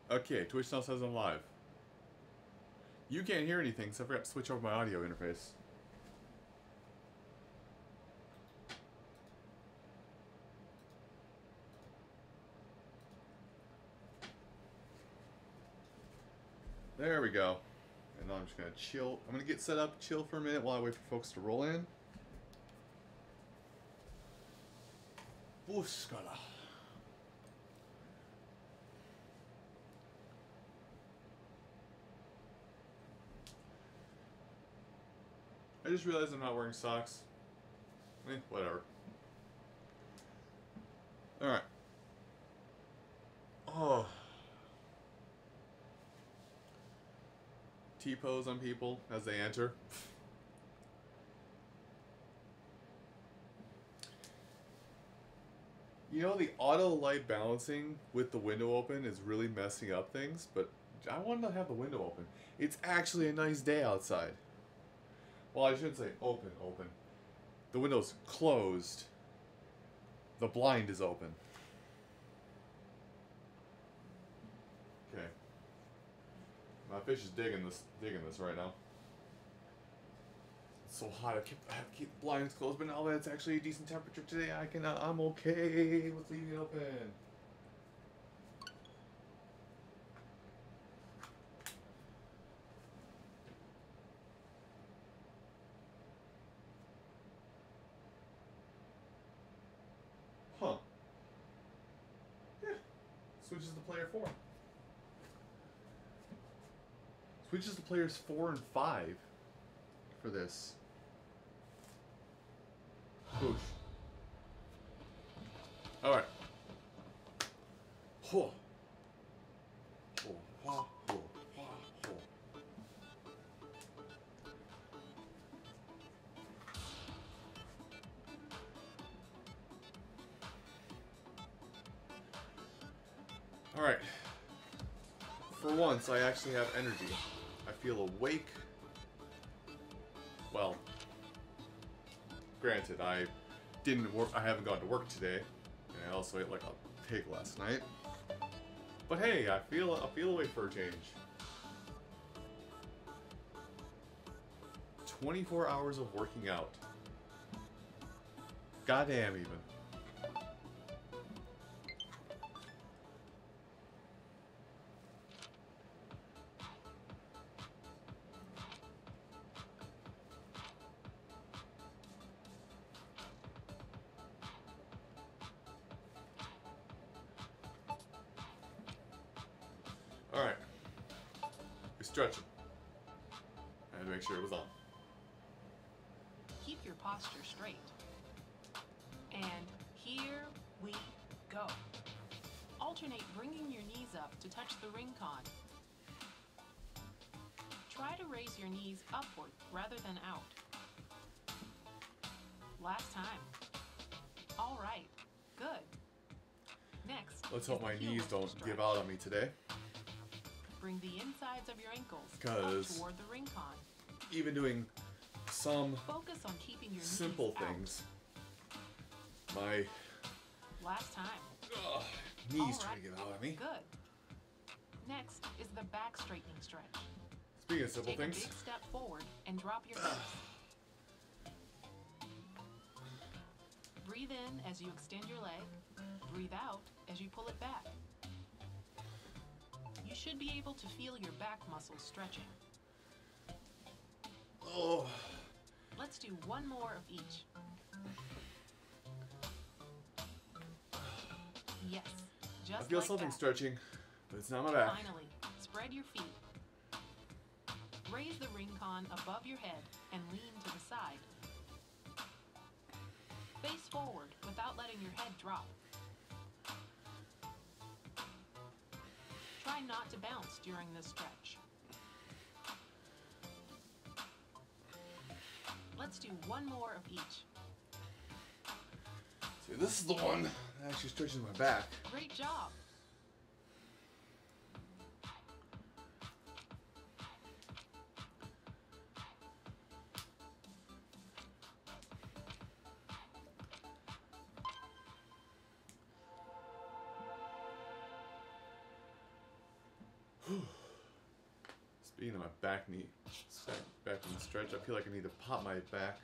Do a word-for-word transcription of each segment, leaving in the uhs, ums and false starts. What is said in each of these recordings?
Okay, Twitch now says I'm live. You can't hear anything, so I forgot to switch over my audio interface. There we go. And now I'm just gonna chill. I'm gonna get set up, chill for a minute while I wait for folks to roll in. Buscala. I just realized I'm not wearing socks. Eh, whatever. Alright. Oh. T-pose on people as they enter. You know, the auto light balancing with the window open is really messing up things, but I wanted to have the window open. It's actually a nice day outside. Well, I shouldn't say open, open. The window's closed. The blind is open. Okay. My fish is digging this, digging this right now. It's so hot. I keep, I have to keep the blinds closed, but now that it's actually a decent temperature today, I can. Uh, I'm okay with leaving it open. Huh. Yeah. Switches to player four. Switches to players four and five for this. Boosh. Alright. Ho. Ho. Ho. Ho. Ho. Ho. Alright. For once, I actually have energy. I feel awake. Well, granted, I didn't work. I haven't gone to work today, and I also ate like a pig last night. But hey, I feel I feel awake for a change. twenty-four hours of working out. Goddamn, even. Alright. We're stretching. I had to make sure it was on. Keep your posture straight. And here we go. Alternate bringing your knees up to touch the ring con. Try to raise your knees upward rather than out. Last time. All right. Good. Next. Let's hope my knees don't stretch. give out on me today. Bring the insides of your ankles up 'Cause toward the ring con. Even doing some Focus on keeping your simple knees out. things, my Last time. ugh, knees All try right. to give out on me. Good. Next is the back straightening stretch. Speaking of simple Take things, a big step forward and drop your hips. Breathe in as you extend your leg. Breathe out as you pull it back. You should be able to feel your back muscles stretching. oh, Let's do one more of each. Yes, just I feel like something that. stretching, but it's not my back. Finally, spread your feet. Raise the ring con above your head and lean to the side. Face forward without letting your head drop. Try not to bounce during this stretch. Let's do one more of each. See, this is the one that actually stretches my back. Great job. Speaking of my back knee, back knee stretch, I feel like I need to pop my back.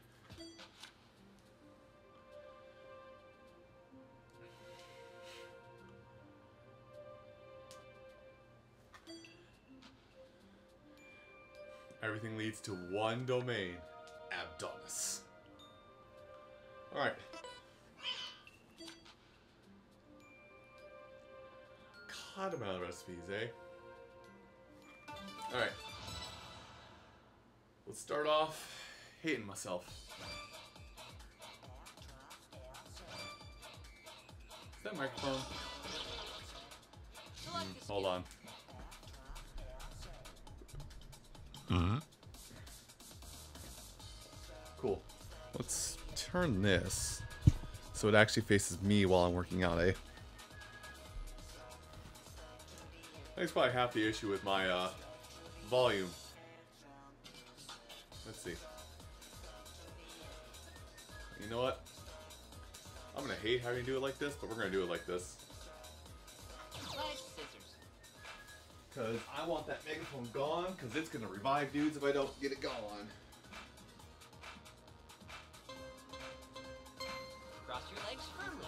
Everything leads to one domain, Abdonis. Alright. God, amount of recipes, eh? Alright. Let's start off hating myself. Is that microphone? Mm, hold on. Mm-hmm. Cool. Let's turn this so it actually faces me while I'm working out, eh? That's probably half the issue with my uh, volume. Let's see. You know what? I'm gonna hate having to do it like this, but we're gonna do it like this. Because I want that megaphone gone, because it's gonna revive dudes if I don't get it gone. Cross your legs firmly.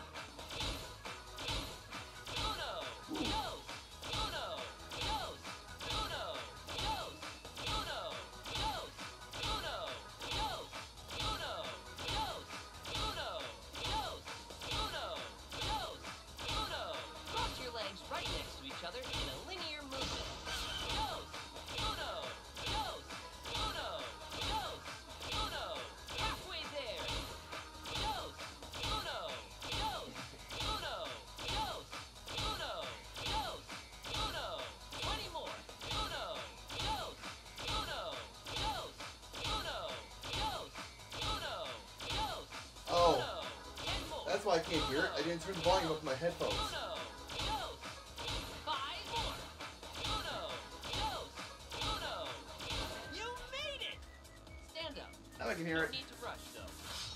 Uno, dos, uno, dos, uno, dos, uno, dos, uno, dos, uno, dos, uno, dos, uno, dos, uno. Cross your legs right next to each other in a linear movement. Dos, uno, dos, uno, dos, uno. Halfway there. Dos, uno, dos, uno, dos, uno, dos, uno. Twenty more. Uno, dos, uno, dos, uno, dos, uno, dos, Oh, uno. Ten more. that's why I can't hear it. I didn't turn the volume up in my headphones. Uno, dos. Five more. Uno, dos, uno. You made it! Stand up. Now I can hear No it. need to rush, though.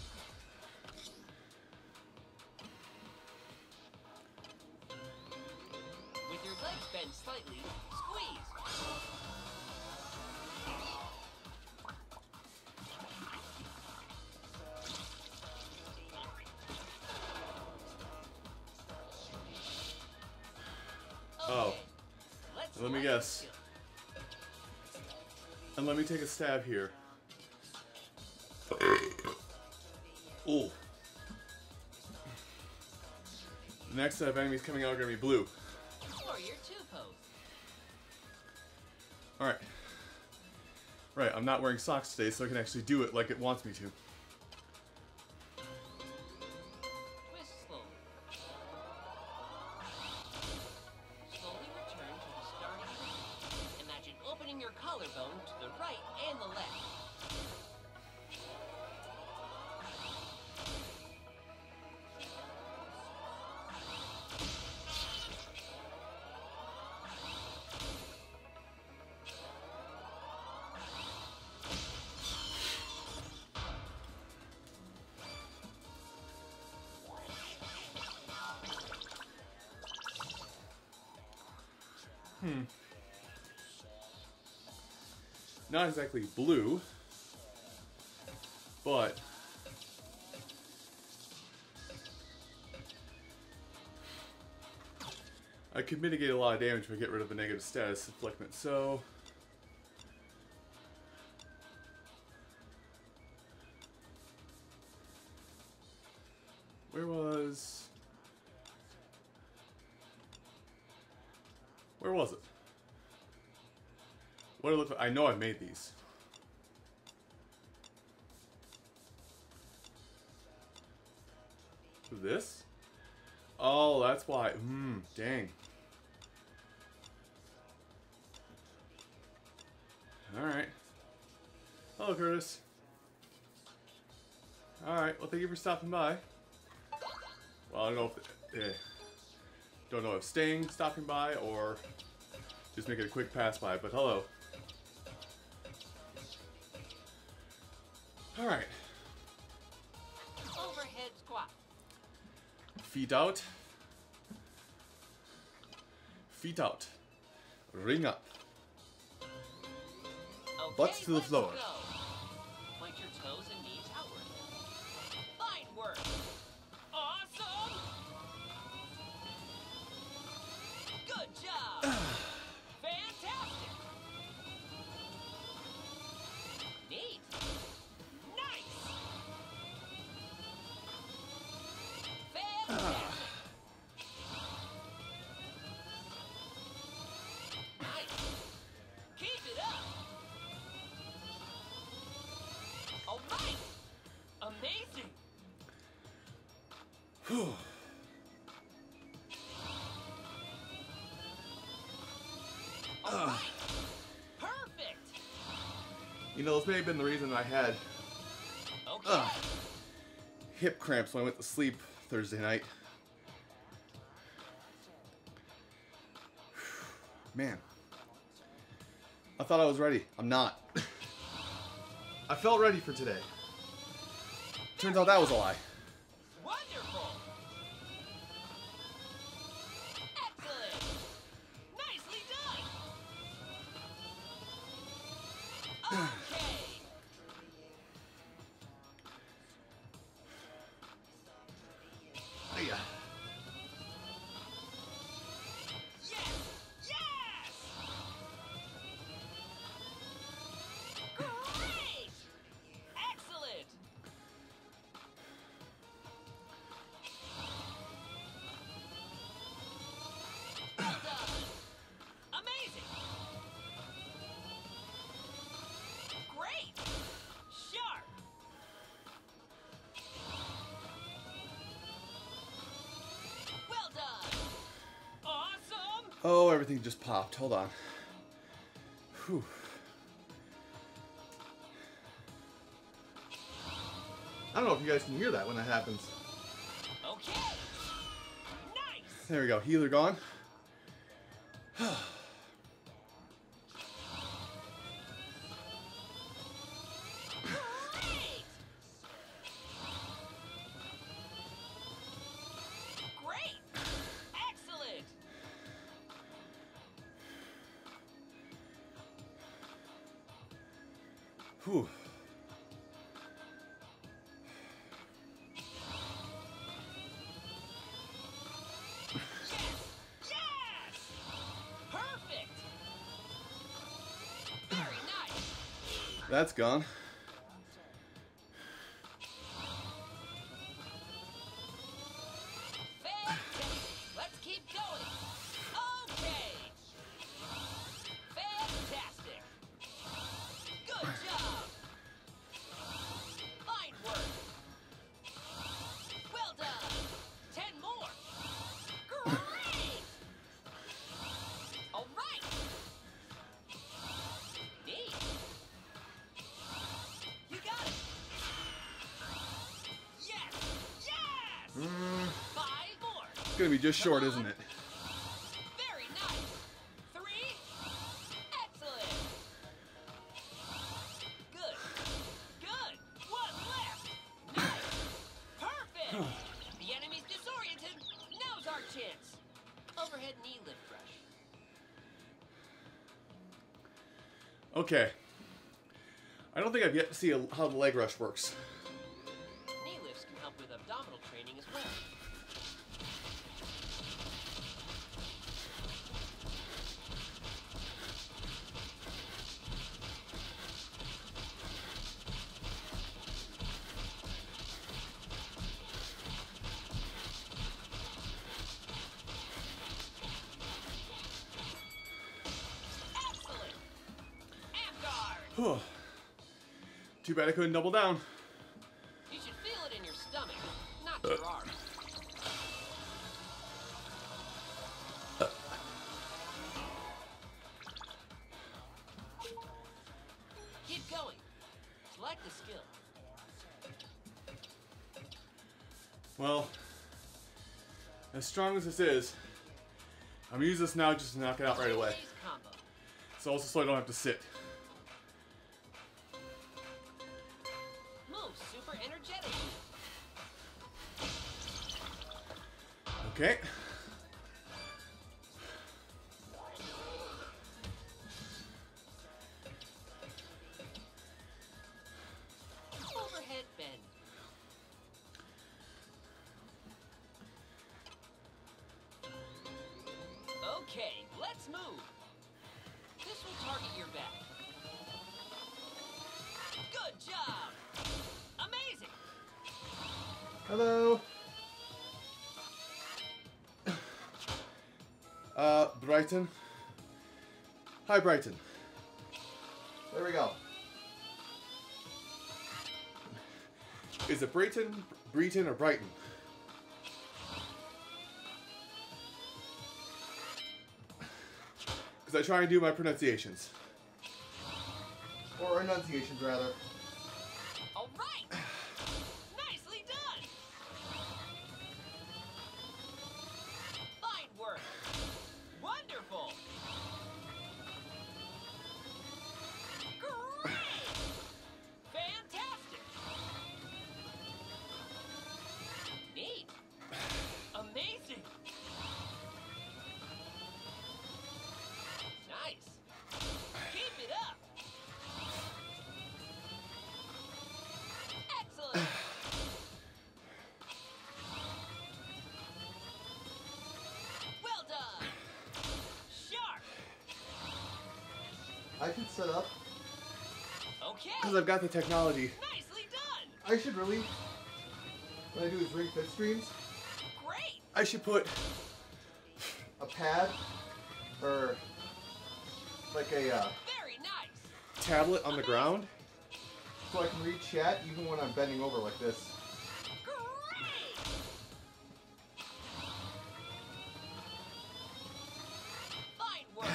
With your legs bent slightly, squeeze. Oh. Okay, let's Let me light guess. the kill. And let me take a stab here. Ooh. The next set of enemies coming out are gonna be blue. Warrior two pose. Alright. Right, I'm not wearing socks today, so I can actually do it like it wants me to. Twist slowly. Slowly return to the starting point. Imagine opening your collarbone to the right and the left. Hmm. Not exactly blue, but I could mitigate a lot of damage if I get rid of the negative status afflictment. So where was where was it? What did it look like? I know I made these. This? Oh, that's why. Hmm, dang. Alright. Hello, Curtis. Alright, well, thank you for stopping by. Well, I don't know if... Eh, don't know if staying, stopping by, or just making a quick pass by, but hello. Alright. Overhead squat. Feet out. Feet out. Ring up. butts to the let's floor. go. Point your toes and knees outward. Fine work. Awesome. Good job. Fantastic. Neat. Nice. Fantastic. Nice. Keep it up. All right. Amazing. Whew. All right. Perfect. You know, this may have been the reason I had Okay. Ugh. hip cramps when I went to sleep Thursday night. Man. I thought I was ready. I'm not. I felt ready for today. Turns out that was a lie. Wonderful. Excellent. Nicely done. Okay. Hiya. Yes. Yes. Great. Excellent. Well done. Amazing. Great. Sharp. Well done. Awesome. Oh, everything just popped. Hold on. Whew. I don't know if you guys can hear that when that happens. Okay. Nice. There we go. Healer gone. Great. Great. Excellent. Whew. Yes. Perfect. Very nice. That's gone. Fantastic. Let's keep going. Okay. Fantastic. Good job. Fine work. Well done. Ten more. Great. All right. Neat. You got it. Yes. Yes. Mm, Five more. it's gonna be just short, Come isn't on. it? Very nice. Three. Excellent. Good. Good. One left. Nice. Perfect. The enemy's disoriented. Now's our chance. Overhead knee lift brush. Okay. I don't think I've yet to see a, how the leg rush works. Knee lifts can help with abdominal training as well. Excellent. And guard. Whew. Too bad I couldn't double down. You should feel it in your stomach, not your arm. Keep going. Select the skill. Well, as strong as this is, I'm gonna use this now just to knock it out right away. Today's combo. It's also so I don't have to sit. Move super energetically. Okay. Okay, let's move. This will target your back. Good job. Amazing. Hello. Uh, Brighton. Hi, Brighton. There we go. Is it Brighton, Breton, or Brighton? Because I try and do my pronunciations. Or enunciations, rather. All right. Nicely done. Fine work. Wonderful. Great. Fantastic. Neat. Amazing. Nice. Keep it up. Excellent. Well done. Sharp. I can set up. Okay. Because I've got the technology. Nicely done. I should really, when I do these Ring Fit streams, Great. I should put a pad or like a uh, Very nice. tablet on the ground so I can read chat even when I'm bending over like this. Great. Fine work.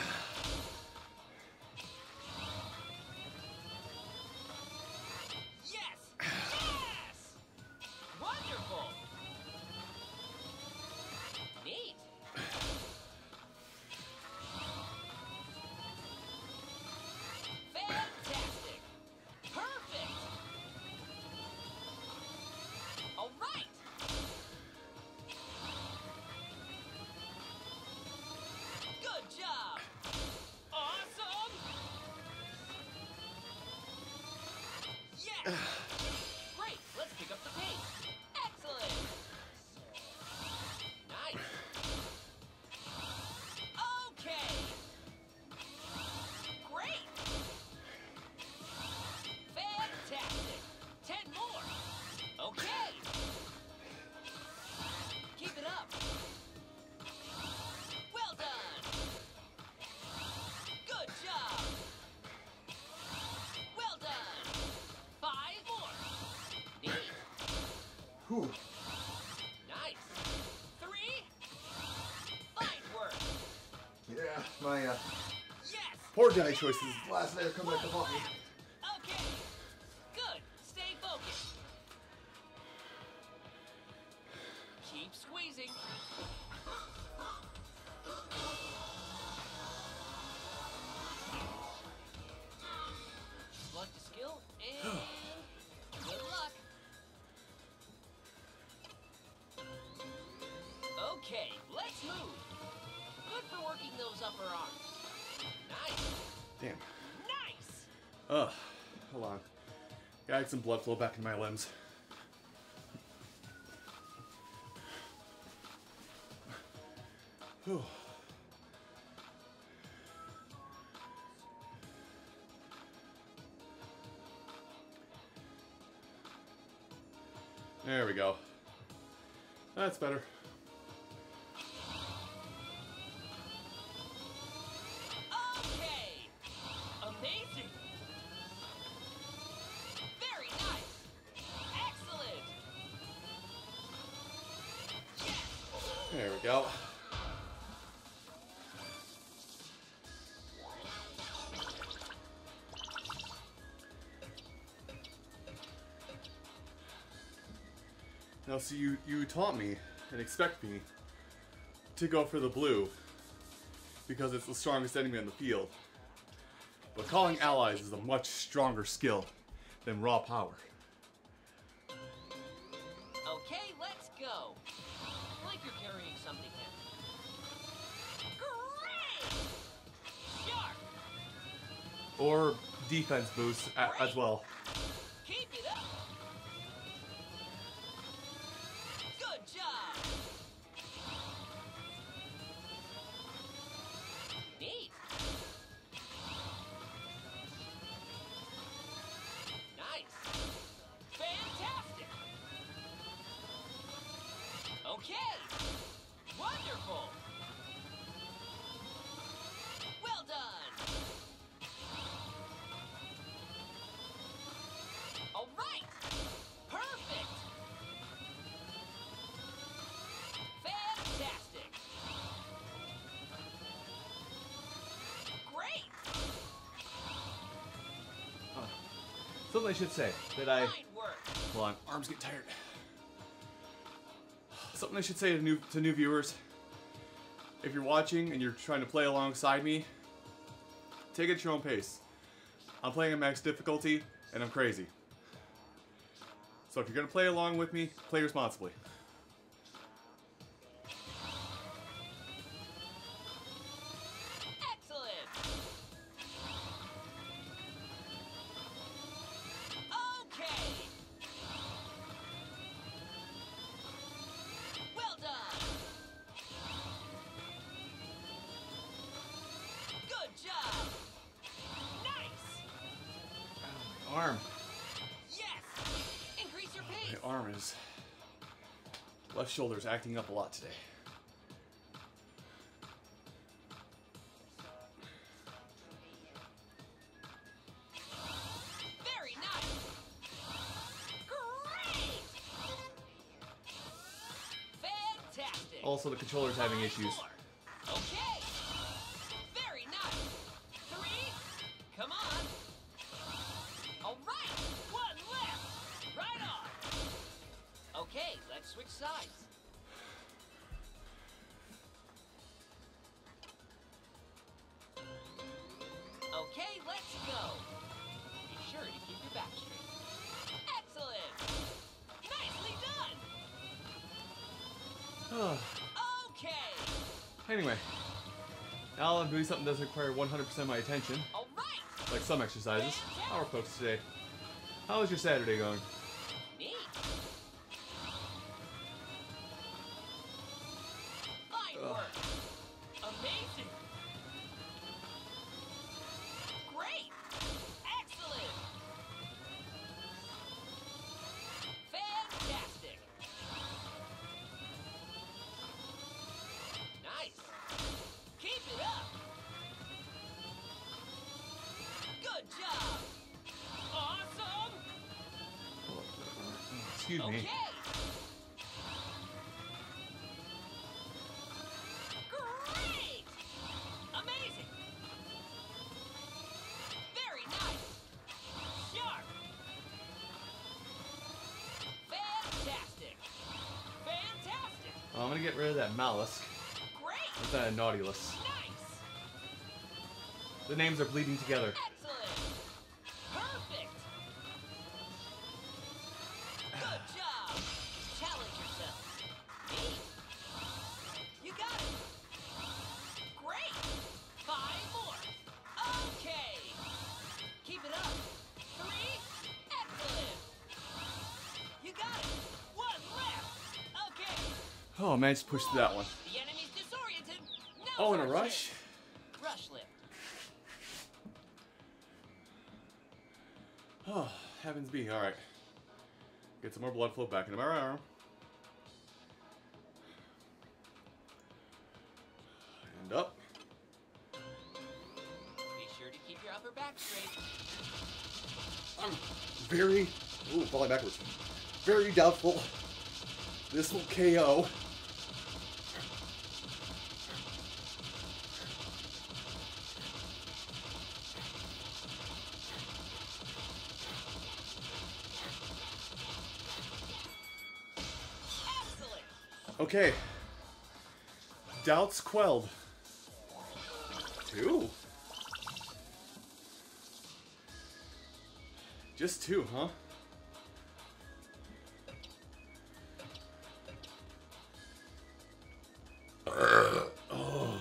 Yes. Yes. Wonderful. Neat. Fantastic. Perfect. All right. Good job. Awesome. Yes. Great. Let's pick up the pace. Excellent. Nice. Okay. Great. Fantastic. Ten more. Okay. Keep it up. Well done. Good job. Well done. Five more. Neat. Whew. Nice. Three. Fine work. Yeah, my uh, Yes. poor die choices last night are coming back to haunt me. Okay. Good. Stay focused. Keep squeezing. Select the skill and good luck. Okay, let's move. Good for working those upper arms. Nice. Damn. Nice. Ugh. Hold on. Gotta get some blood flow back in my limbs. Whew. There we go. That's better. Okay. Amazing. Very nice. Excellent. Yes. There we go. Now, so you, you taunt me and expect me to go for the blue because it's the strongest enemy on the field. But calling allies is a much stronger skill than raw power. Okay, let's go. Like you're carrying something heavy. Great! Sharp! Or defense boosts a, as well. Keep it up! Good job! Okay! Wonderful! Well done! All right! Perfect! Fantastic! Great! Something I should say that I. Fine work! Hold on, arms get tired. Something I should say to new to new viewers. If you're watching and you're trying to play alongside me, take it at your own pace. I'm playing at max difficulty and I'm crazy. So if you're gonna play along with me, play responsibly. Excellent! Okay! Well done! Good job! Nice! My arm. Yes! Increase your pace! My arm is. Left shoulder's acting up a lot today. Very nice! Great! Fantastic! Also, the controller's having issues. Four. Okay! Very nice! Three! Come on! Alright! One left! Right on! Okay, let's switch sides. Okay, let's go! Be sure to keep your back straight. Excellent! Nicely done! Okay! Anyway, now I'm doing something that doesn't require one hundred percent of my attention, Alright! like some exercises. Power pokes today. How was your Saturday going? Neat! Fine Ugh. work! Amazing! Great! Excellent! Fantastic! Nice! Keep it up! Good job! Awesome! Excuse me. Okay! Great! Amazing! Very nice! Sharp! Fantastic! Fantastic! Well, I'm gonna get rid of that mollusk. Great! With that nautilus. Nice! The names are bleeding together. Excellent! Perfect! Good job! Challenge yourself. Neat! You got it! Great! Five more! Okay! Keep it up! Three! Excellent! You got it! One left! Okay! Oh, I managed to push through that one. The enemy's disoriented! Now's Oh, in a our rush? chance. Rush lift. Oh, heavens be. Alright. Get some more blood flow back into my arm. And up. Be sure to keep your upper back straight. I'm very. Ooh, falling backwards. Very doubtful. This will K O. Excellent! Okay. Doubts quelled. Two? Just two, huh? Oh.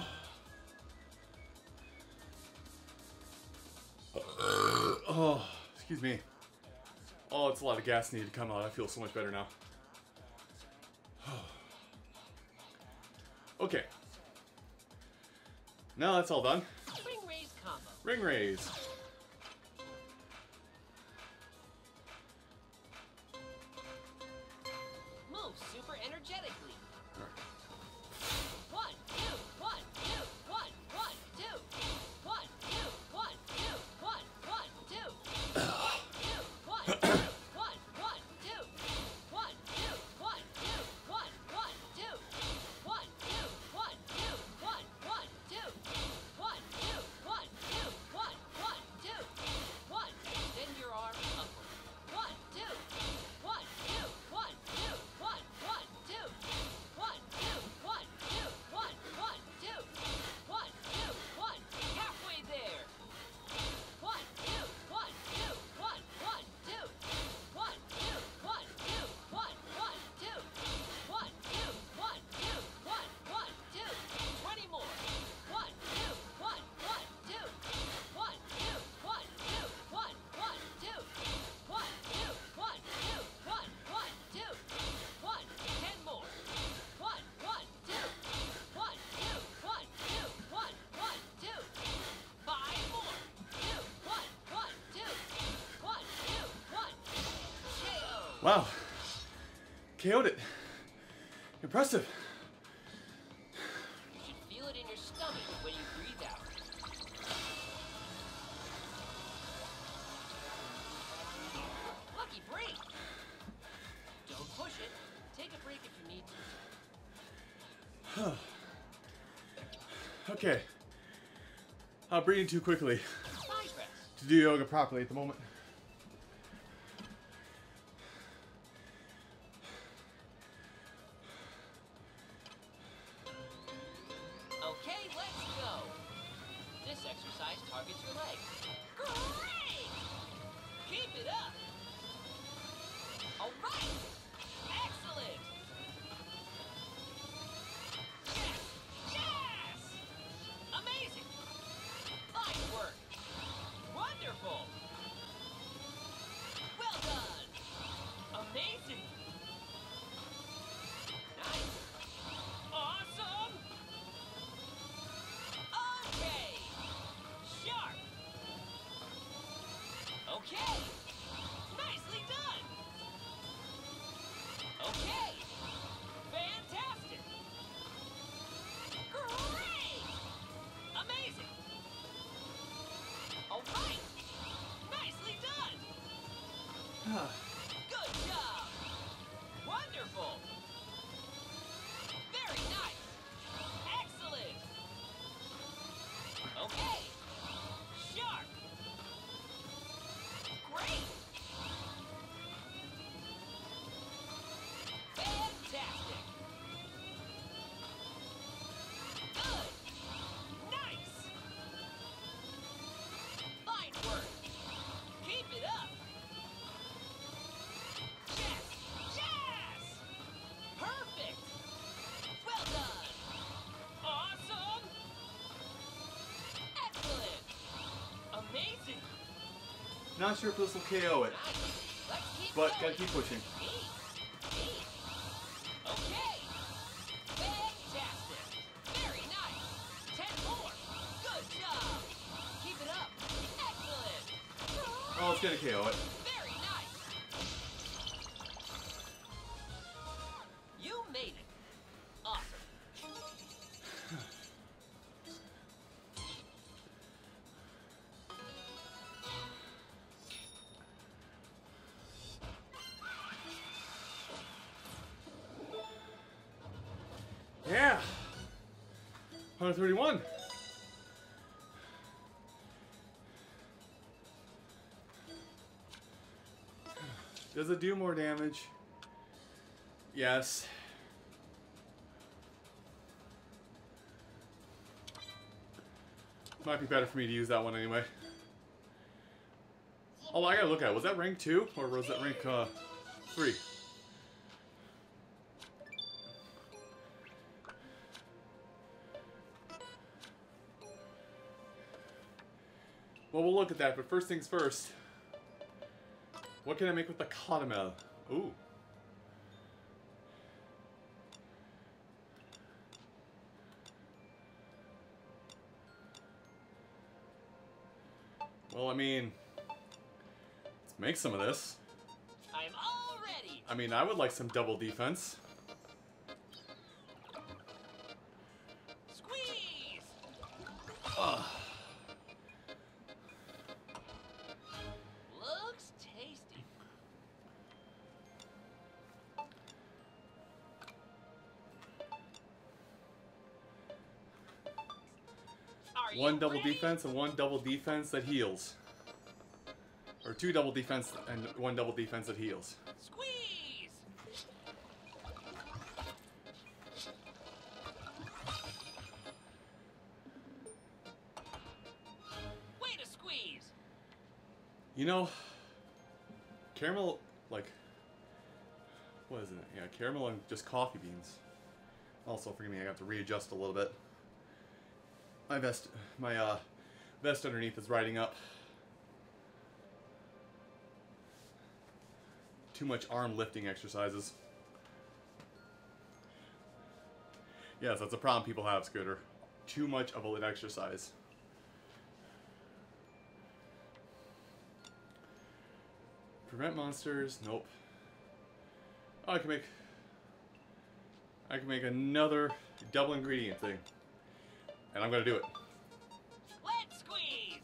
Oh, excuse me. Oh, it's a lot of gas needed to come out. I feel so much better now. Okay. Now that's all done. Ring raise combo. Ring raise. Move super energetically. Wow. K O'd it. Impressive. You should feel it in your stomach when you breathe out. Lucky break. Don't push it. Take a break if you need to. Okay. I'm breathing too quickly Side rest. to do yoga properly at the moment. Okay, let's go. This exercise targets your legs. Great! Keep it up. All right. Excellent. Yes! Yes! Amazing. Fine work. Wonderful. Well done. Amazing. Nice. Awesome. Okay. Sharp. Okay. Nicely done. Okay. Fantastic. Great. Amazing. All right. Nicely done. Good job. Wonderful. Very nice. Excellent. Okay. Sharp. Great. Fantastic. Good. Nice. Fine work. Keep it up. Yes. Yes. Perfect. Well done. Awesome. Excellent. Amazing. Not sure if this will K O it, Nice. Let's keep but going. gotta keep pushing. Neat. Neat. Okay. Fantastic. Very nice. Ten more. Good job. Keep it up. Excellent. Oh, it's gonna K O it. Very nice. You made it. Awesome. Yeah. one thirty-one. Does it do more damage? Yes. Might be better for me to use that one anyway. Oh, I gotta look at it. Was that rank two or was that rank uh, three? Well, we'll look at that, but first things first. What can I make with the caramel? Ooh. Well, I mean, let's make some of this. I'm all ready. I mean, I would like some double defense. Squeeze. Ugh. Looks tasty. Are you One double ready? defense and one double defense that heals. Or two double defense and one double defense that heals. Squeeze. Way to squeeze. You know, caramel, like, what is it? Yeah, caramel and just coffee beans. Also, forgive me, I have to readjust a little bit. My vest, my uh, vest underneath is riding up. Too much arm lifting exercises. Yes, that's a problem people have, Scooter. Too much of an exercise. Prevent monsters, nope. Oh, I can make... I can make another double ingredient thing. And I'm gonna do it. Let's squeeze!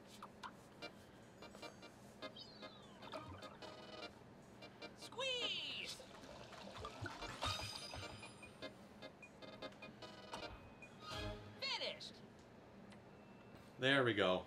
Squeeze! Finished! There we go.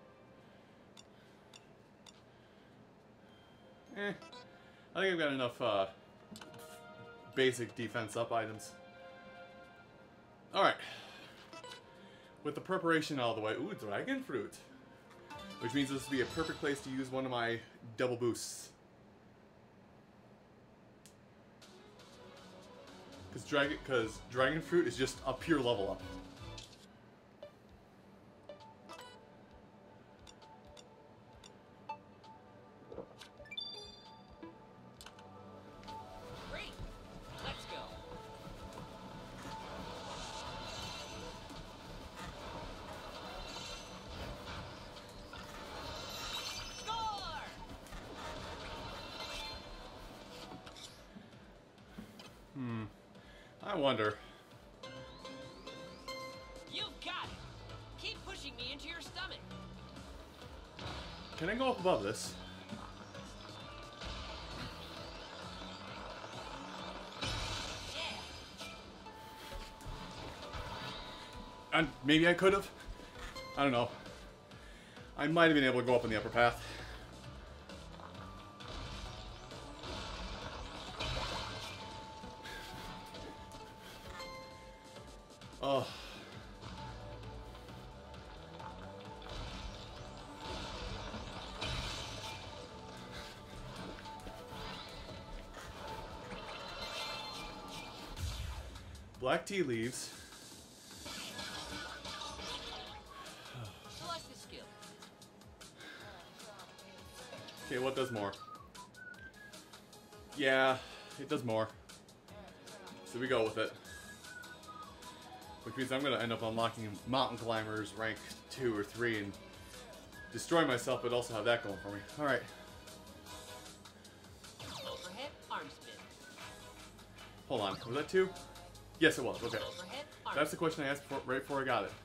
Eh. I think I've got enough uh, basic defense up items. Alright. With the preparation out of the way, ooh, dragon fruit. Which means this would be a perfect place to use one of my double boosts. Because dragon, because dragon fruit is just a pure level up. Great! Let's go! Score! Hmm. I wonder. You've got it! Keep pushing me into your stomach! Can I go up above this? Yeah! And maybe I could have. I don't know. I might have been able to go up on the upper path. Oh. Black tea leaves. Select the skill. Okay, what does more? Yeah, it does more. So we go with it. Which means I'm going to end up unlocking Mountain Climbers rank two or three and destroy myself, but also have that going for me. Alright. Overhead arm spin. Hold on. Was that two? Yes, it was. Okay. Overhead arm That's the question I asked before, right before I got it.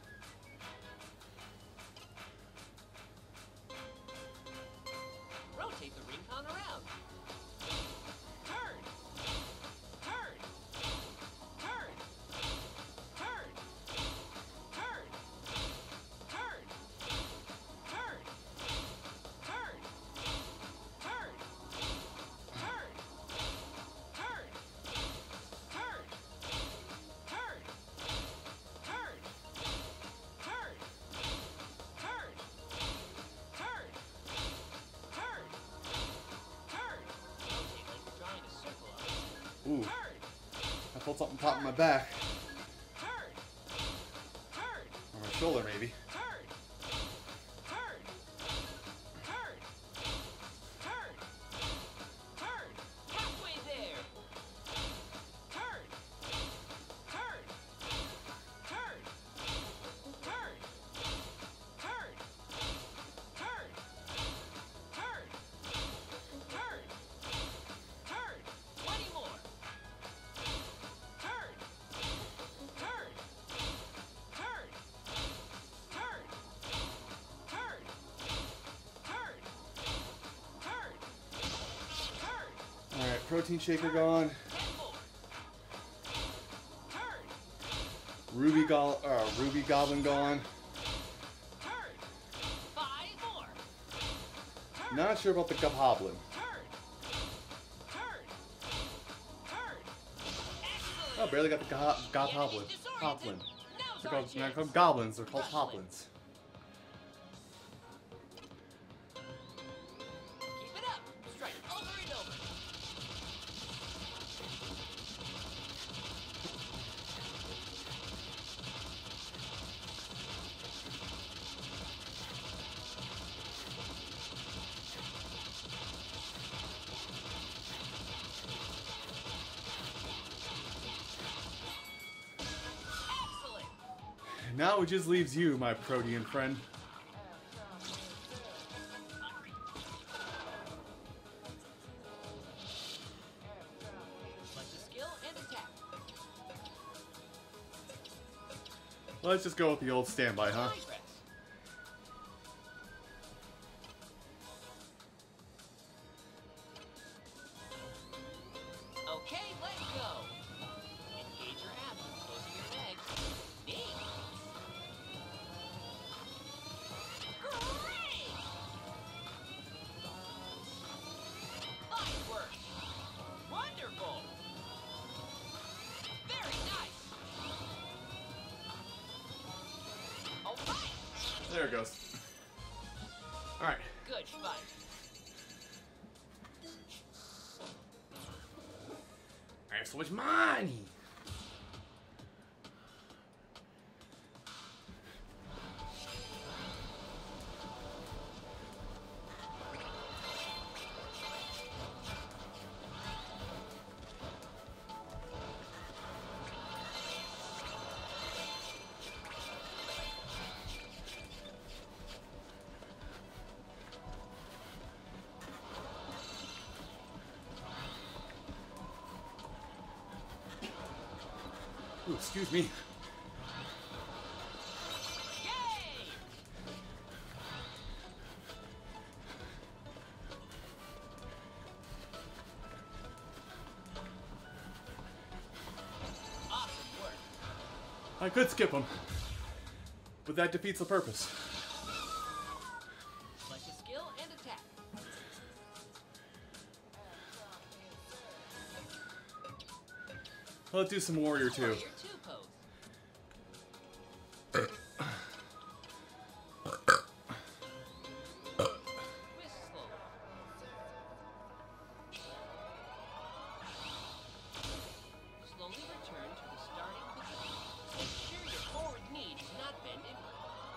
Rotate the Rincon around. Turn! Turn! Turn! Turn! Turn! Turn! Turn! Turn! Turn! Turn! Turn! Turn! Turn! Turn! Turn! Turn! Turn! Turn! Turn! Rotate like you're drawing a circle up. Ooh. Turn! I felt something pop in my back. Turn! Turn! Or my shoulder, maybe. Turn! Turn! Turn! Turn! Turn! Halfway there! Turn! Turn! Turn! Turn! Turn! Turn! Turn! Turn! Turn! Twenty more! Turn! Turn! Turn! Turn! Turn! Turn! Turn! Turn! Alright, protein shaker gone. Ten more! Turn! Ruby, go uh, Ruby Goblin gone. Turn! Five more! Turn! Not sure about the Goblin. Turn! Turn! Turn! Excellent! Oh, barely got the go The Goblin. enemy's disoriented. Goblin. Now's They're our called, they're not chance. called goblins, they're called Rushling. hoplins. Keep it up. Strike over and over. Excellent. Now it just leaves you, my Protean friend. Let's just go with the old standby, huh? Progress. Okay, let's go. Engage your abs and closing your legs. Neat. Great. Fine work. Wonderful. Very nice. All right. There it goes. Alright. Good fight. I have so much money! Ooh, excuse me. Yay! Awesome work. I could skip them, but that defeats the purpose. Select a skill and attack. Let's do some Warrior two. Warrior two pose. Twist slowly. Slowly return to the starting position. Make sure your forward knee does not bend inward.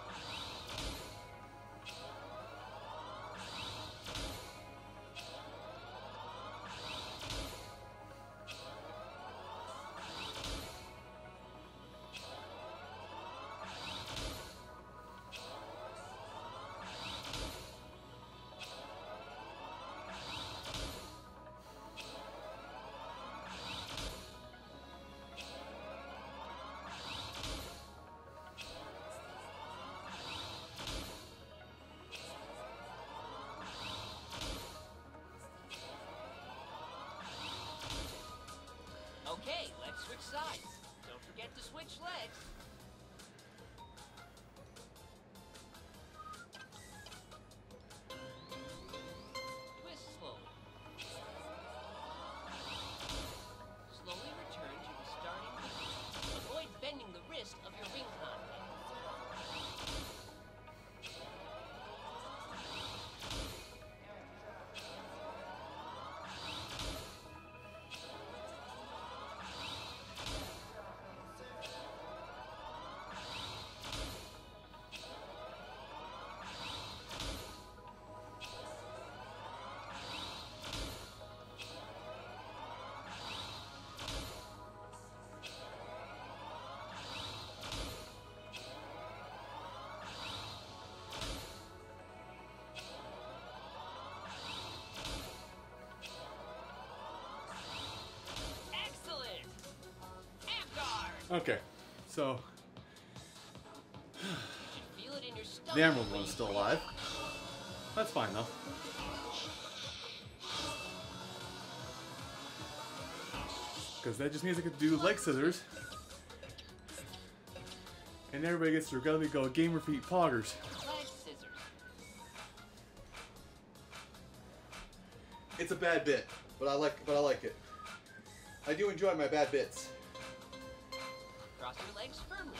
Okay, let's switch sides. Don't forget to switch legs. Twist slowly. Slowly return to the starting position. Avoid bending the wrist of your ring contact. Excellent! Amguard! Okay, so You should feel it in your stomach. the Emerald when one's you still breathe alive. out. That's fine though. Because that just means I could do leg scissors. And everybody gets their gully go gamer feet poggers. Leg scissors. It's a bad bit, but I like but I like it. I do enjoy my bad bits. Cross your legs firmly.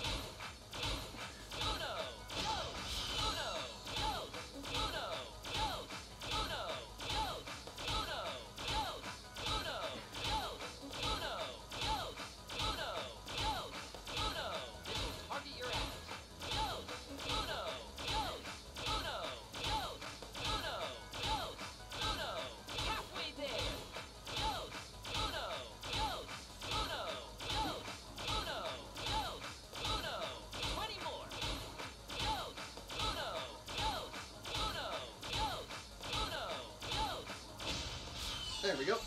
Uno, dos, uno, dos, uno, dos, uno, dos, uno, dos, uno, dos, uno, dos, uno, dos, uno. This will target your abs. Dos, uno, dos, uno, dos, uno, dos, uno. Halfway there. Dos, uno, dos, uno, dos, uno, dos, uno. Twenty more. Dos, uno, dos, uno, dos, uno, dos. There we go.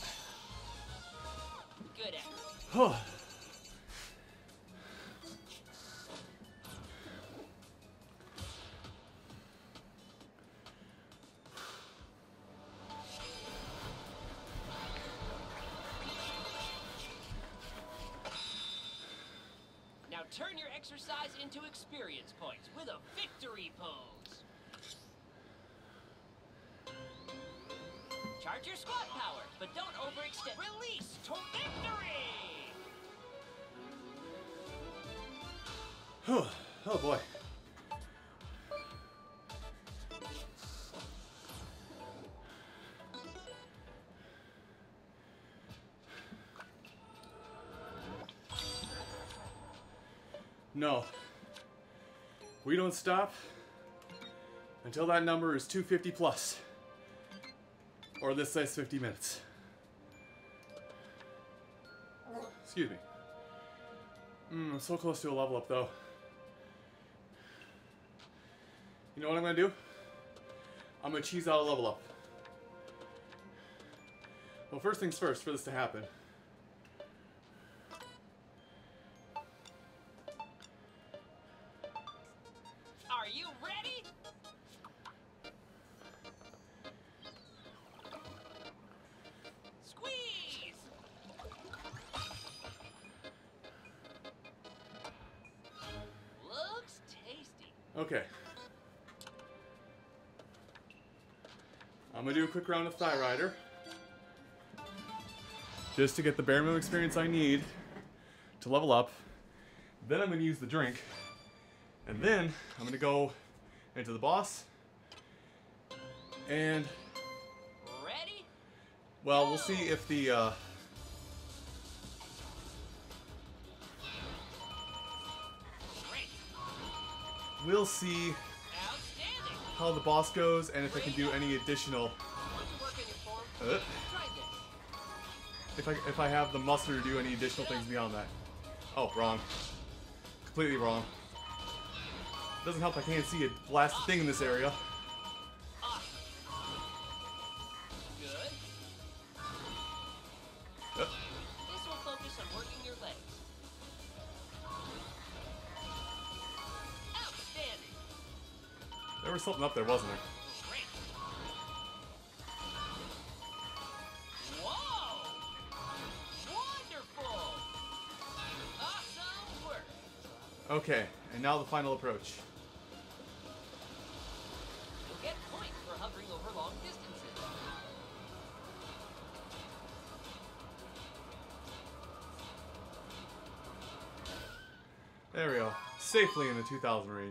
Good effort. Oh. turn your exercise into experience points with a victory pose. Charge your squat power, but don't overextend. Release to victory! Oh boy. No. We don't stop until that number is two fifty plus. Or this says fifty minutes. Excuse me. Mm, I'm so close to a level up though. You know what I'm gonna do? I'm gonna cheese out a level up. Well, first things first, for this to happen. Are you ready? Squeeze! Looks tasty. Okay. I'm gonna do a quick round of Thigh Rider. Just to get the bare minimum experience I need to level up. Then I'm gonna use the drink. And then I'm gonna go into the boss. And Ready? well, we'll see if the uh, Great. we'll see Outstanding. how the boss goes and if I can do any additional Want to work on your form? uh, Try this. if I if I have the muster to do any additional things beyond that. Oh, wrong. Completely wrong. Doesn't help I can't see a blasted thing in this area. Up. Good. Uh, This will focus on working your legs. Outstanding. there was something up there, wasn't there? Great. Whoa! Wonderful! Awesome work! Okay, and now the final approach. You'll get points for hovering over long distances. There we go. Safely in the two thousand range.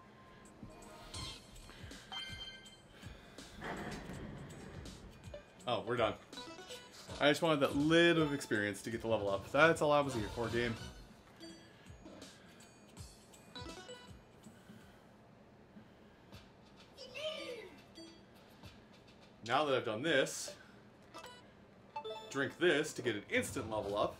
Oh, we're done. I just wanted that little of experience to get the level up. That's all I was here for, game. Now that I've done this, drink this to get an instant level up.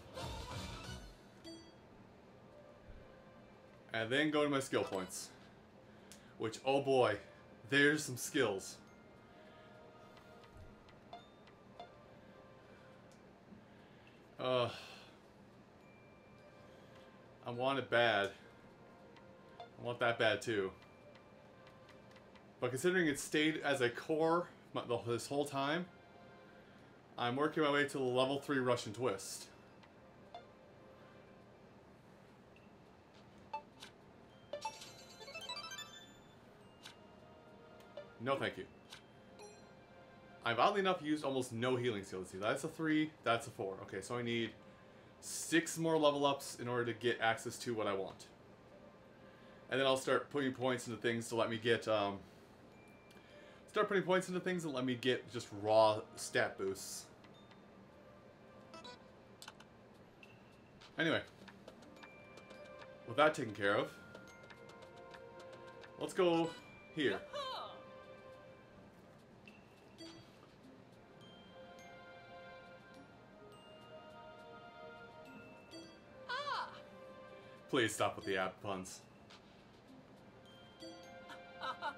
And then go to my skill points. Which, oh boy, there's some skills. Uh, I want it bad. I want that bad too. But considering it stayed as a core my, the, this whole time, I'm working my way to the level three Russian twist. No, thank you. I've oddly enough used almost no healing skills. See, that's a three, that's a four. Okay, so I need six more level ups in order to get access to what I want. And then I'll start putting points into things to let me get, um... Start putting points into things that let me get just raw stat boosts. Anyway. With that taken care of, let's go here. Ah! Please stop with the app puns. Uh.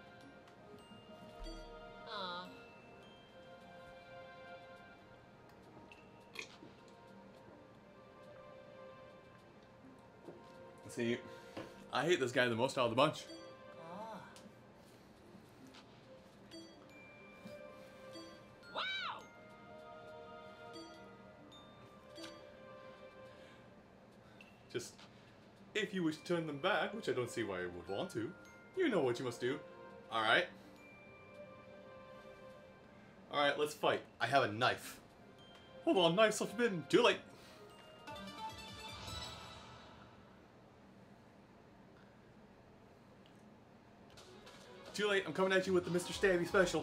See, I hate this guy the most out of the bunch. Ah. Wow! Just If you wish to turn them back, which I don't see why you would want to, you know what you must do. Alright. Alright, let's fight. I have a knife. Hold on, knife's forbidden. Too late. Too late, I'm coming at you with the Mister Stabby special.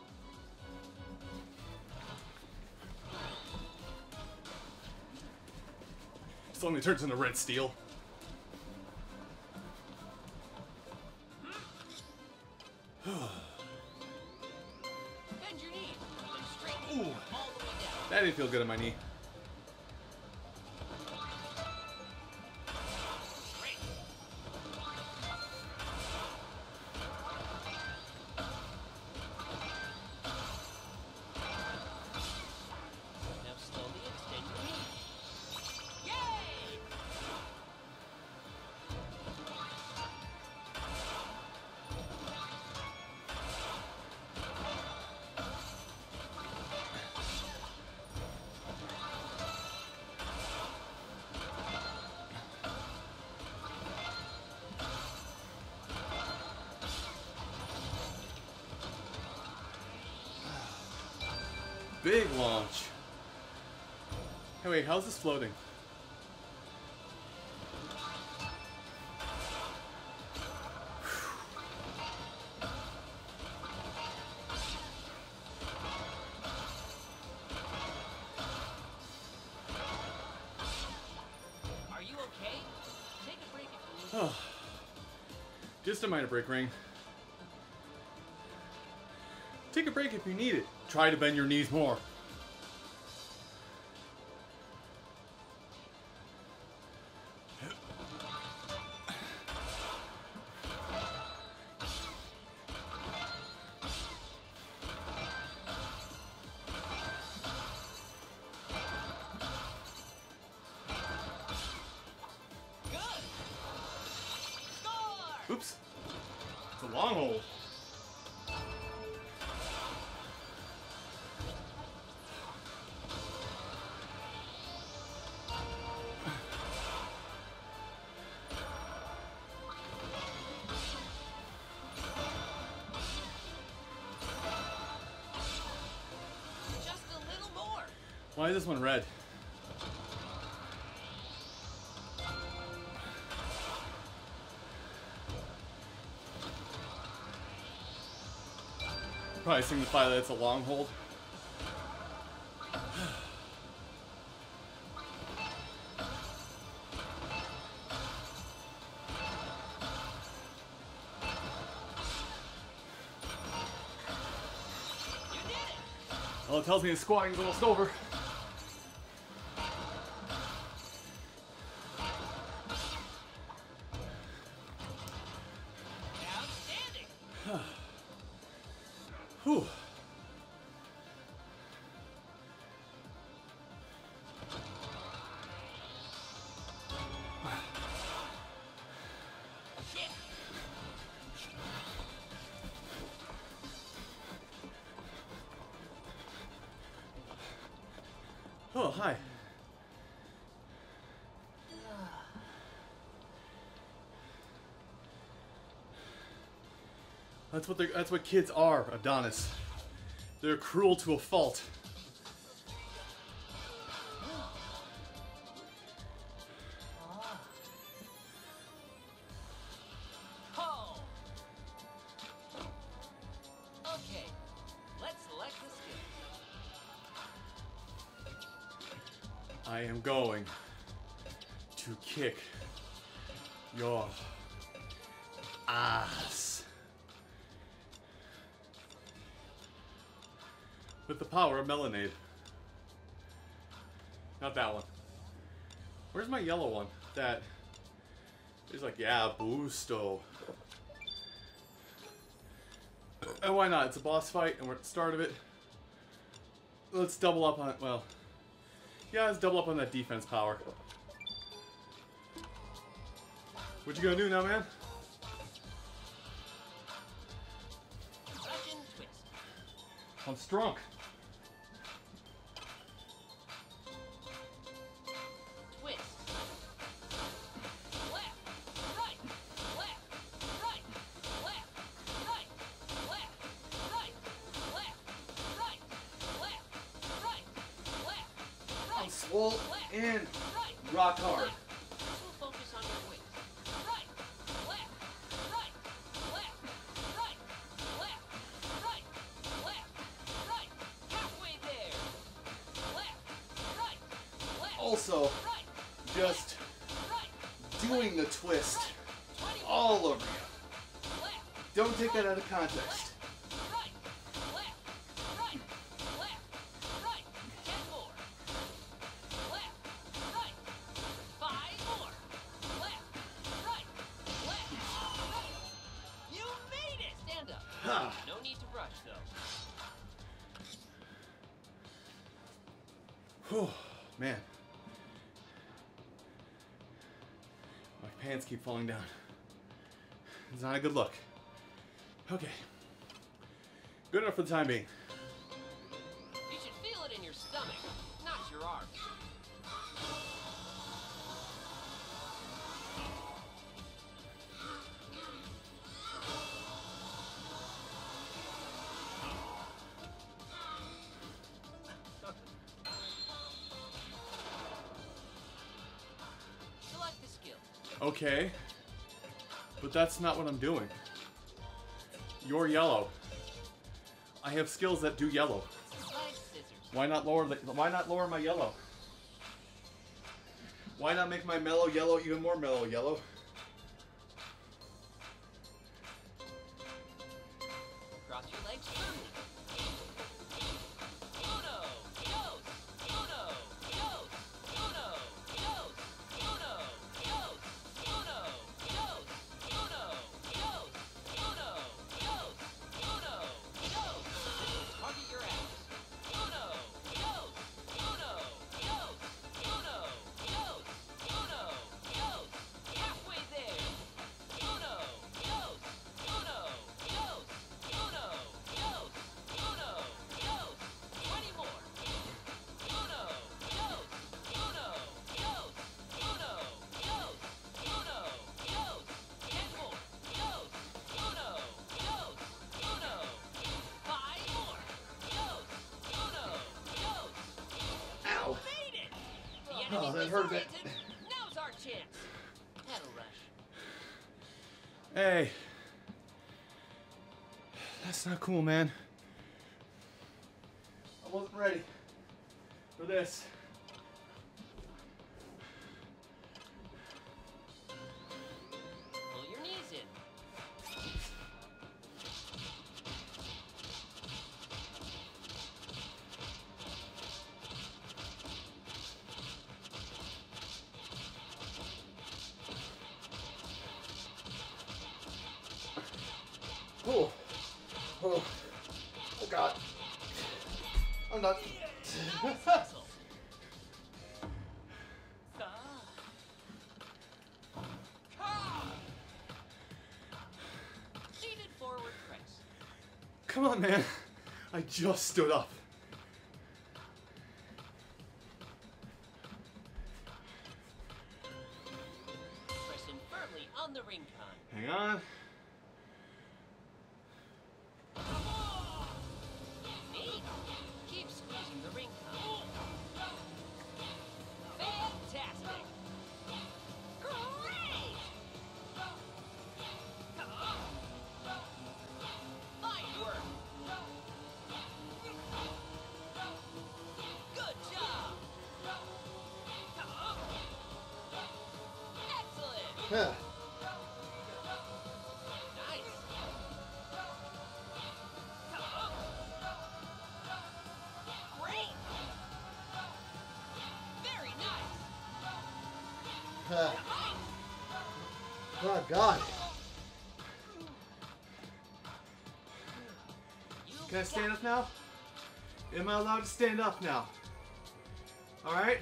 Suddenly turns into red steel. Bend your knee. Then straighten Ooh. all the way down. That didn't feel good on my knee. Straight. Now slowly extend your knee. Yay! Big launch. Hey, wait, how's this floating? Are you okay? Take a break if you need. Oh. Just a minor break ring. Take a break if you need it. Try to bend your knees more. Good. Score! Oops. It's a long hold. Just a little more. Why is this one red? Probably signify that it's a long hold. You did it. Well, it tells me the squatting's almost over. Outstanding. Whew. Yeah. Oh, hi. That's what they're, that's what kids are, Adonis. They're cruel to a fault. Oh. Okay. Let's select the skill. I am going to kick your ass. With the power of Melanade. Not that one. Where's my yellow one? That is like, yeah, Boosto. And why not? It's a boss fight and we're at the start of it. Let's double up on it. Well, yeah, let's double up on that defense power. What you gonna do now, man? Russian twist. I'm strong. Twist. Left. Well, and rock hard. This will focus on your wings. Right, left, right, left, right, left, right, left, right. Halfway there. Left, right, left. Also, right, just right, doing the twist twenty, all over you. left, Don't take that out of context. right, left, right, left, right. Ten more. Left, right, five more. Left, right, left, right. You made it. Stand up. Ha. No need to rush though. Whew, man. My pants keep falling down. It's not a good look. Okay. Good enough for the time being. You should feel it in your stomach, not your arms. Select the skill. Okay. But that's not what I'm doing. You're yellow. I have skills that do yellow. Select scissors. Why not lower the, why not lower my yellow? Why not make my mellow yellow even more mellow yellow? Cross your legs firmly. Uno, dos, uno, dos, uno, dos, uno, dos, uno, dos, uno, dos, uno, dos, uno, dos. Target your ass. Uno, dos, uno, dos, uno, dos, uno, dos. Halfway there. Uno, dos, uno, dos, uno, dos, uno, dos. Twenty more. Uno, dos, uno, dos, uno, dos, uno, dos. Ten more. Dos, uno, dos, uno. Five more. Dos, uno, dos. Ow. Made it! The Oh, enemy's that hurt a bit. disoriented. Now's our chance. Pedal rush. Hey. That's not cool, man. I wasn't ready for this. Pull your knees in. Oh. Oh. Oh God. I'm done. Hustle. Ah. Ah. Seated forward press. Come on, man. I just stood up. Pressing firmly on the ring con. Hang on. Neat. Keep squeezing the ring con. Fantastic. Great. Fine work. Good job. Excellent. Yeah. Nice. Great. Very nice. Uh, Nice. oh God. You Can I stand got up now? Am I allowed to stand up now? Alright?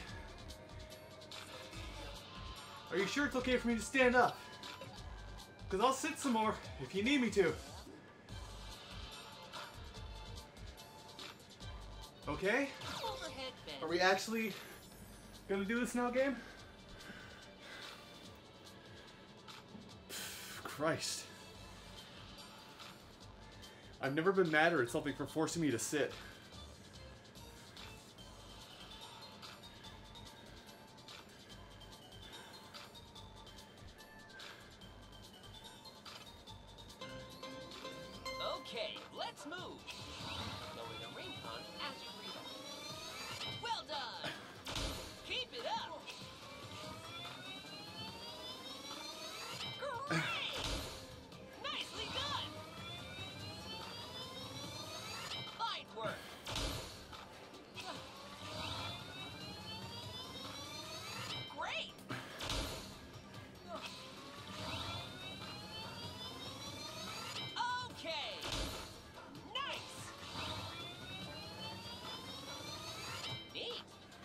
Are you sure it's okay for me to stand up? Because I'll sit some more if you need me to. Okay? overhead bend. Are we actually gonna do this now, game? Christ. I've never been madder at something for forcing me to sit. smooth. Blowing a ring pun as you breathe out. Well done! Keep it up! Great! Nicely done! Fine work! Great! Okay! Nice! Neat!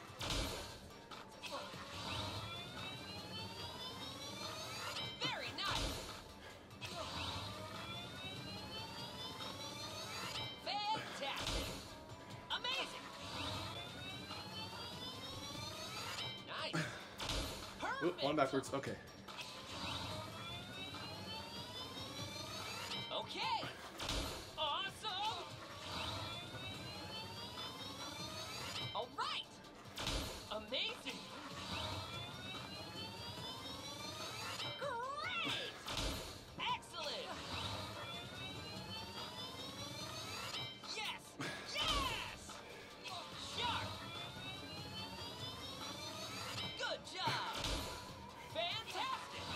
Very nice! Fantastic! Amazing! Nice! Oop, Perfect! one backwards. Okay. Okay! Awesome! All right! Amazing! Great! Excellent! Yes! Yes! Sharp! Good job! Fantastic!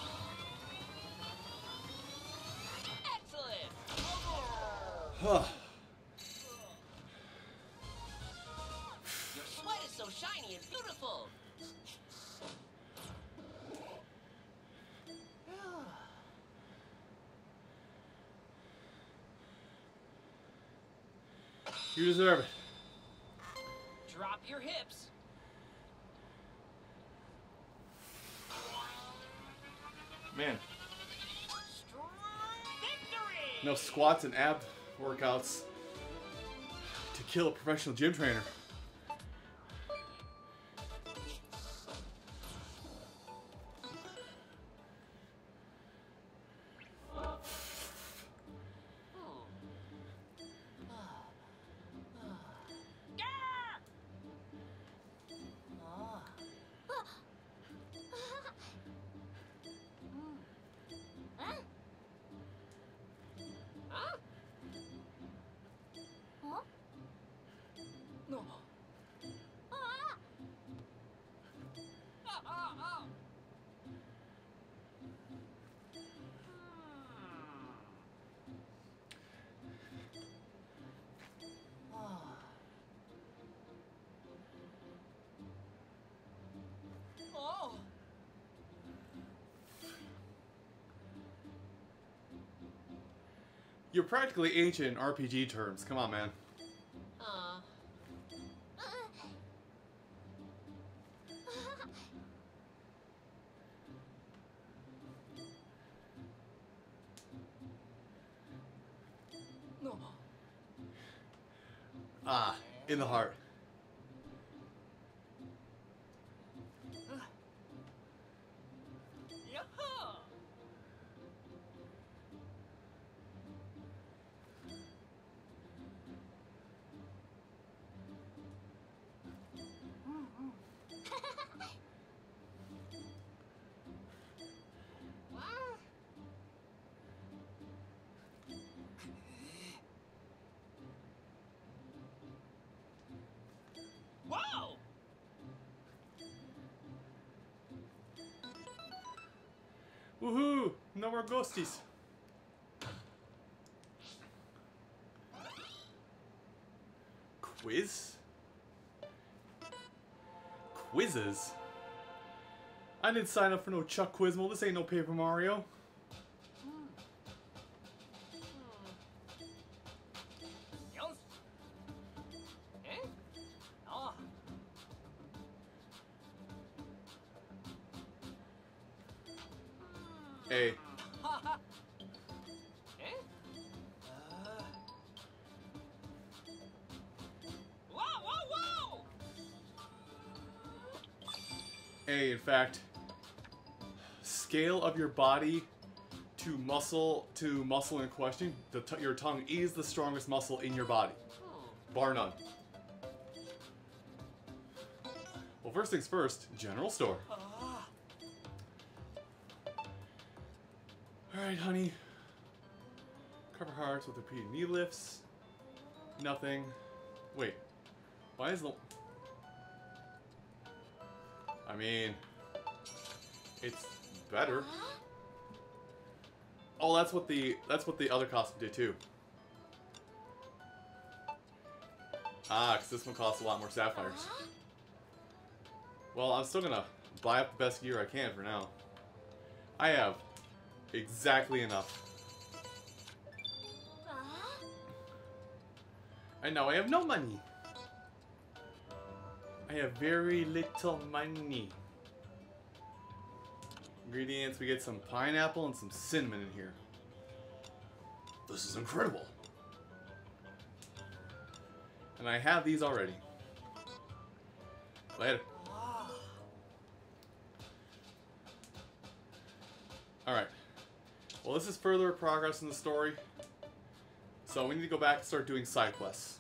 Excellent! Huh. Your sweat is so shiny and beautiful! You deserve it. Drop your hips. Man, Strong victory! enough squats and ab workouts to kill a professional gym trainer. Huh? No. Ah, ah, ah. Hmm. Ah. Oh. You're practically ancient in R P G terms. Come on, man. Uh. No. Ah, in the heart. Yahoo! Whoa! Woohoo! No more ghosties. Quiz? Quizzes? I didn't sign up for no Chuck Quizmo. This ain't no Paper Mario. Yes. Eh? Oh. Hey, Eh? Uh. Whoa, whoa, whoa! A, in fact, scale of your body to muscle to muscle in question. The t your tongue is the strongest muscle in your body, Hmm. bar none. Well, first things first, general store. Ah. All right, honey. Cover hearts with repeated knee lifts. Nothing. Wait. Why is the... I mean... It's better. Oh, that's what the... That's what the other costume did, too. Ah, because this one costs a lot more sapphires. Well, I'm still gonna buy up the best gear I can for now. I have exactly enough. And now I have no money. I have very little money. Ingredients, we get some pineapple and some cinnamon in here. This is incredible. And I have these already. Later. Alright. Well, this is further progress in the story. So we need to go back and start doing side quests.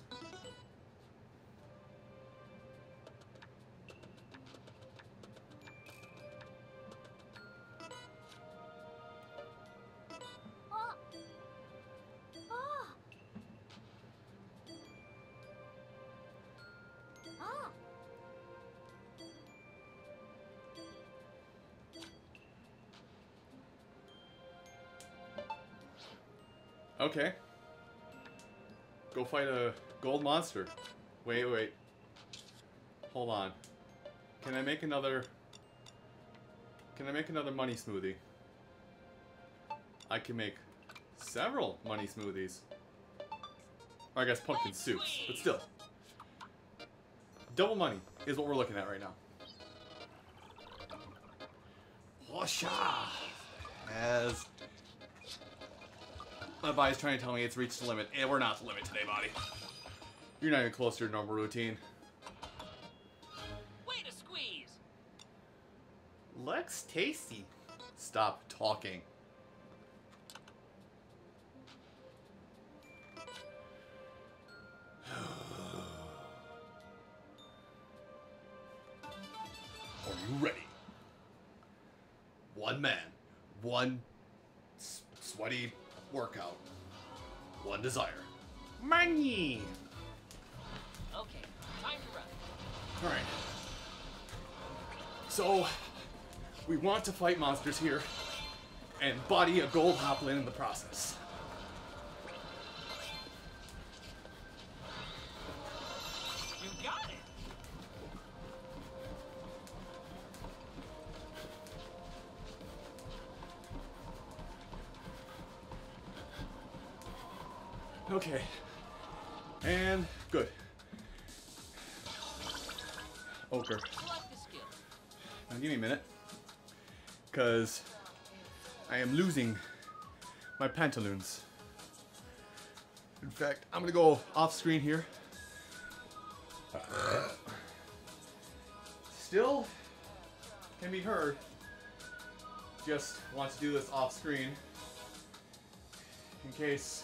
Okay. Go fight a gold monster. Wait, wait. Hold on. Can I make another... Can I make another money smoothie? I can make several money smoothies. Or I guess pumpkin soups, but still. Double money is what we're looking at right now. Whoosha! As... My body's trying to tell me it's reached the limit. And we're not the limit today, body. You're not even close to your normal routine. Way to squeeze! Looks tasty. Stop talking. Are you ready? One man, one s sweaty workout, one desire. Money! Okay, time to run. Alright. So, we want to fight monsters here, and body a gold hoplin in the process. You got it! Okay. And good. Ochre. Select the skill. Now give me a minute. Because I am losing my pantaloons. In fact, I'm going to go off screen here. Still can be heard. Just want to do this off screen. In case,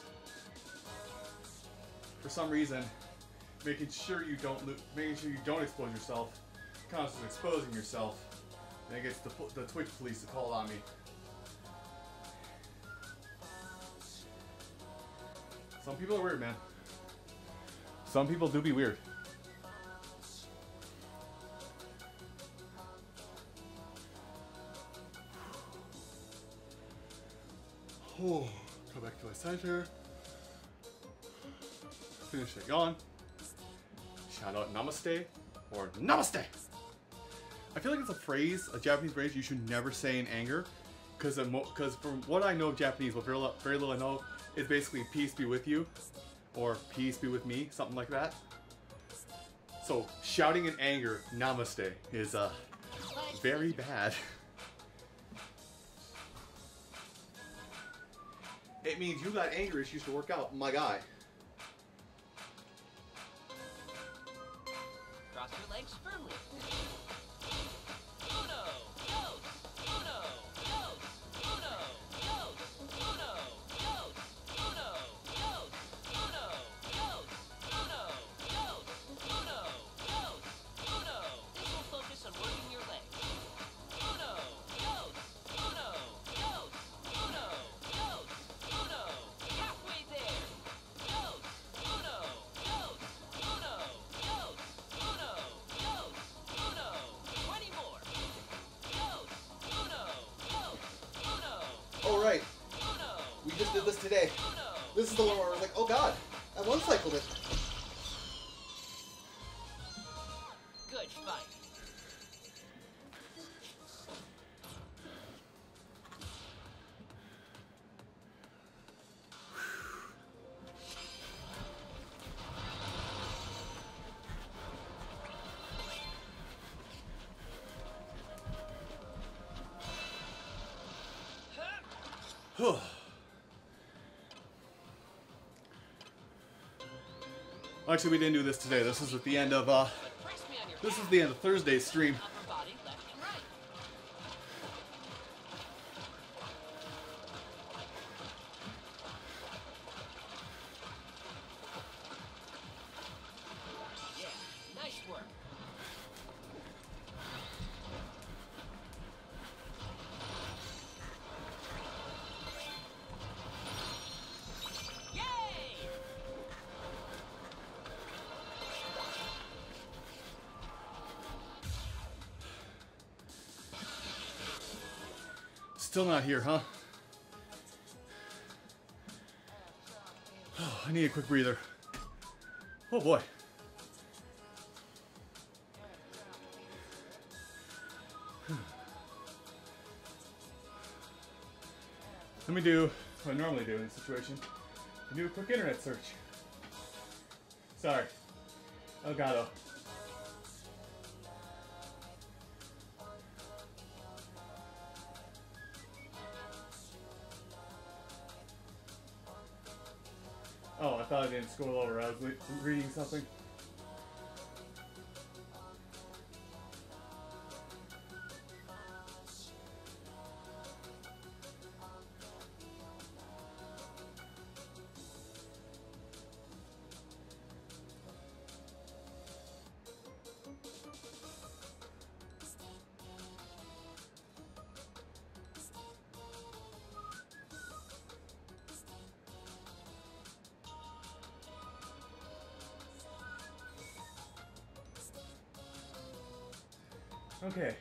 for some reason, making sure you don't lo making sure you don't expose yourself, constantly exposing yourself, and it gets the, the Twitch police to call on me. Some people are weird, man. Some people do be weird. Oh, go back to my center. Finish it yawn. Shout out namaste or namaste. I feel like it's a phrase, a Japanese phrase you should never say in anger, because because from what I know of Japanese, what very, li very little I know, is basically peace be with you, or peace be with me, something like that. So shouting in anger, namaste, is uh very bad. It means you got anger issues to work out, my guy. Cross your legs firmly. Uno, dos, uno, dos, uno, dos, uno, dos, uno, dos, uno, dos, uno, dos, uno, dos, uno. This will focus on working your legs. Uno, dos, uno, dos, uno, dos, uno. Halfway there. We just did this today. Uno. This is the one where I was like, oh god, I one cycled it. Good fight. Actually, we didn't do this today. This is at the end of uh, But press me on your this is back. the end of Thursday's stream. Upper body, left and right. Yeah, nice work. Yay! Still not here, huh? I need a quick breather. Oh boy. Let me do what I normally do in this situation. I do a quick internet search. Sorry. Elgato. Oh, I thought I didn't scroll over. I was le- reading something. Okay.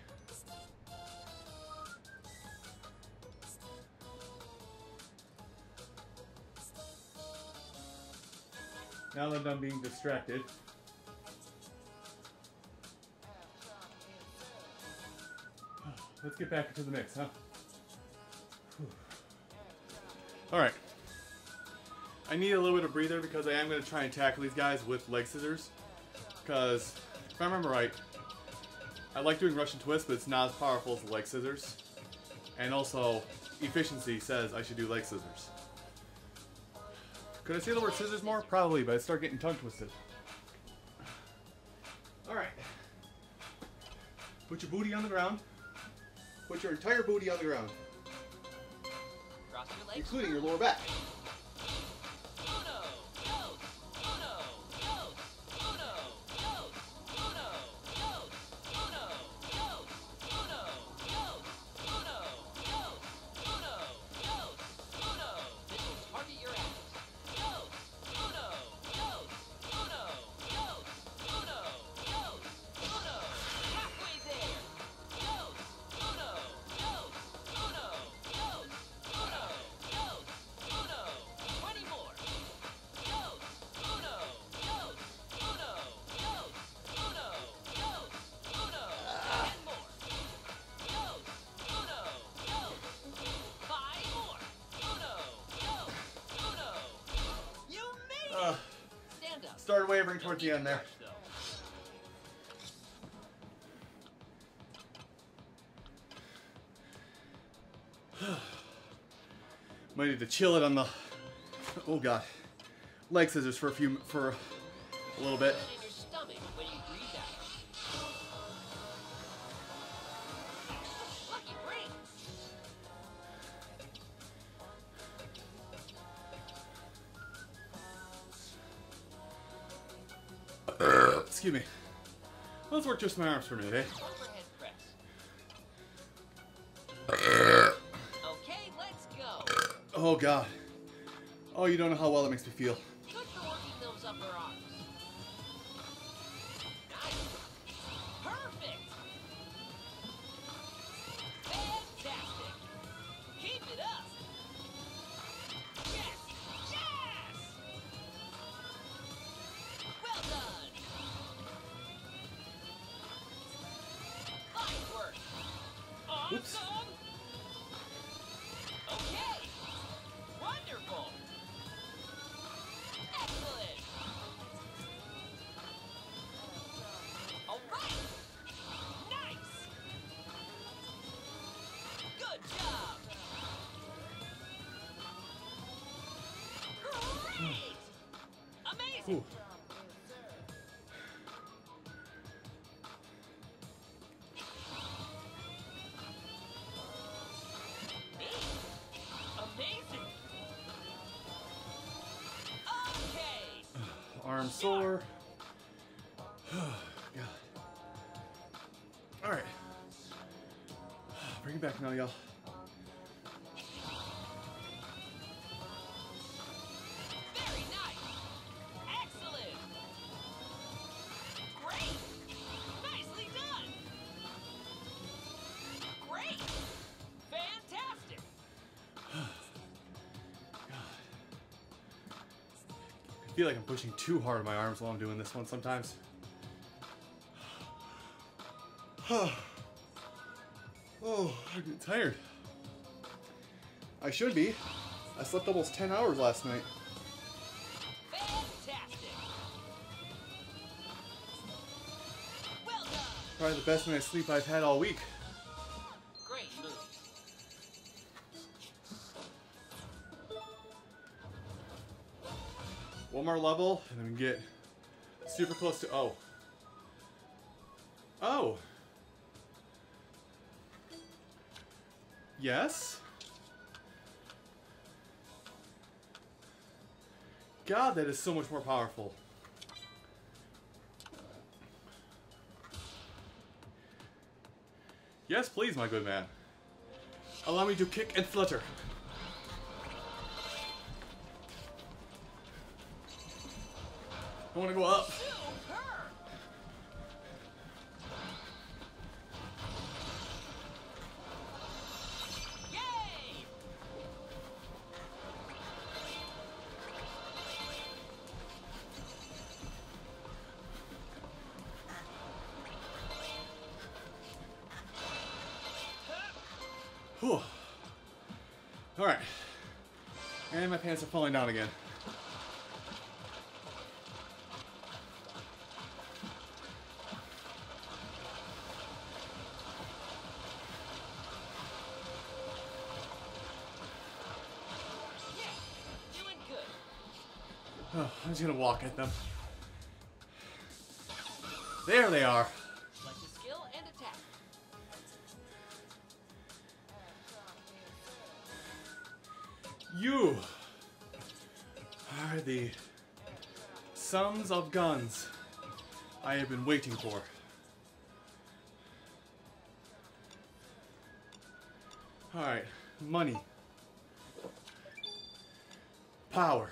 Now that I'm being distracted. Let's get back into the mix, huh? Alright. I need a little bit of breather because I am going to try and tackle these guys with leg scissors. Because, if I remember right, I like doing Russian twists, but it's not as powerful as the leg scissors. And also, efficiency says I should do leg scissors. Could I say the word scissors more? Probably, but I start getting tongue twisted. Alright. Put your booty on the ground. Put your entire booty on the ground, Cross your legs. including your lower back. Uno, dos, uno, dos, uno, dos, uno, dos, uno, dos, uno, dos, uno, dos, uno, dos, uno. This will target your ass. Dos, uno, dos, uno, dos, uno, dos, uno. Halfway there. Dos, uno, dos, uno, dos, uno, dos, uno. Twenty more. Dos, uno, dos, uno, dos, uno, dos, uno. Ten more. Dos, uno, dos. Five more. Uno, dos, uno. You made Uh, it. Stand up. started wavering towards the end there. Rush, though. Might need to chill it on the, oh god, leg scissors for a few, for a little bit. In your stomach when you breathe out. Lucky break. Excuse me. Let's work just my arms for a minute, eh? Overhead press. Okay, let's go. Oh god. Oh, you don't know how well it makes me feel. Good for working those upper arms. Nice. Perfect. Fantastic. Keep it up. Amazing. Ooh. Me? Amazing. Okay. Arm sore. God. Alright. Bring it back now, y'all. Very nice. Excellent. Great. Nicely done. Great. Fantastic. I feel like I'm pushing too hard on my arms while I'm doing this one sometimes. Oh, I'm getting tired. I should be. I slept almost ten hours last night. Fantastic. Well done. Probably the best night's sleep I've had all week. Great move. One more level, and then we get super close to oh. Oh. Yes? God, that is so much more powerful. Yes, please, my good man. Allow me to kick and flutter. I want to go up. Superb. Yay! Whew. All right. And my pants are falling down again. Yeah, doing good. Oh, I'm just gonna walk at them. There they are. Select a skill and attack. You are the sons of guns I have been waiting for. Alright, money. Power.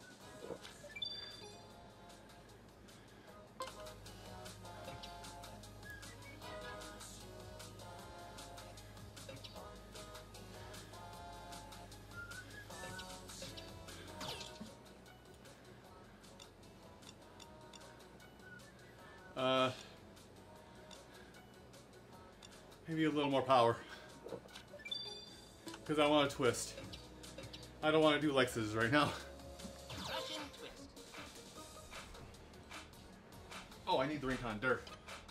Uh, maybe a little more power. Because I want to twist. I don't want to do Lexes right now. Russian twist. Oh, I need the Rincon Dirt.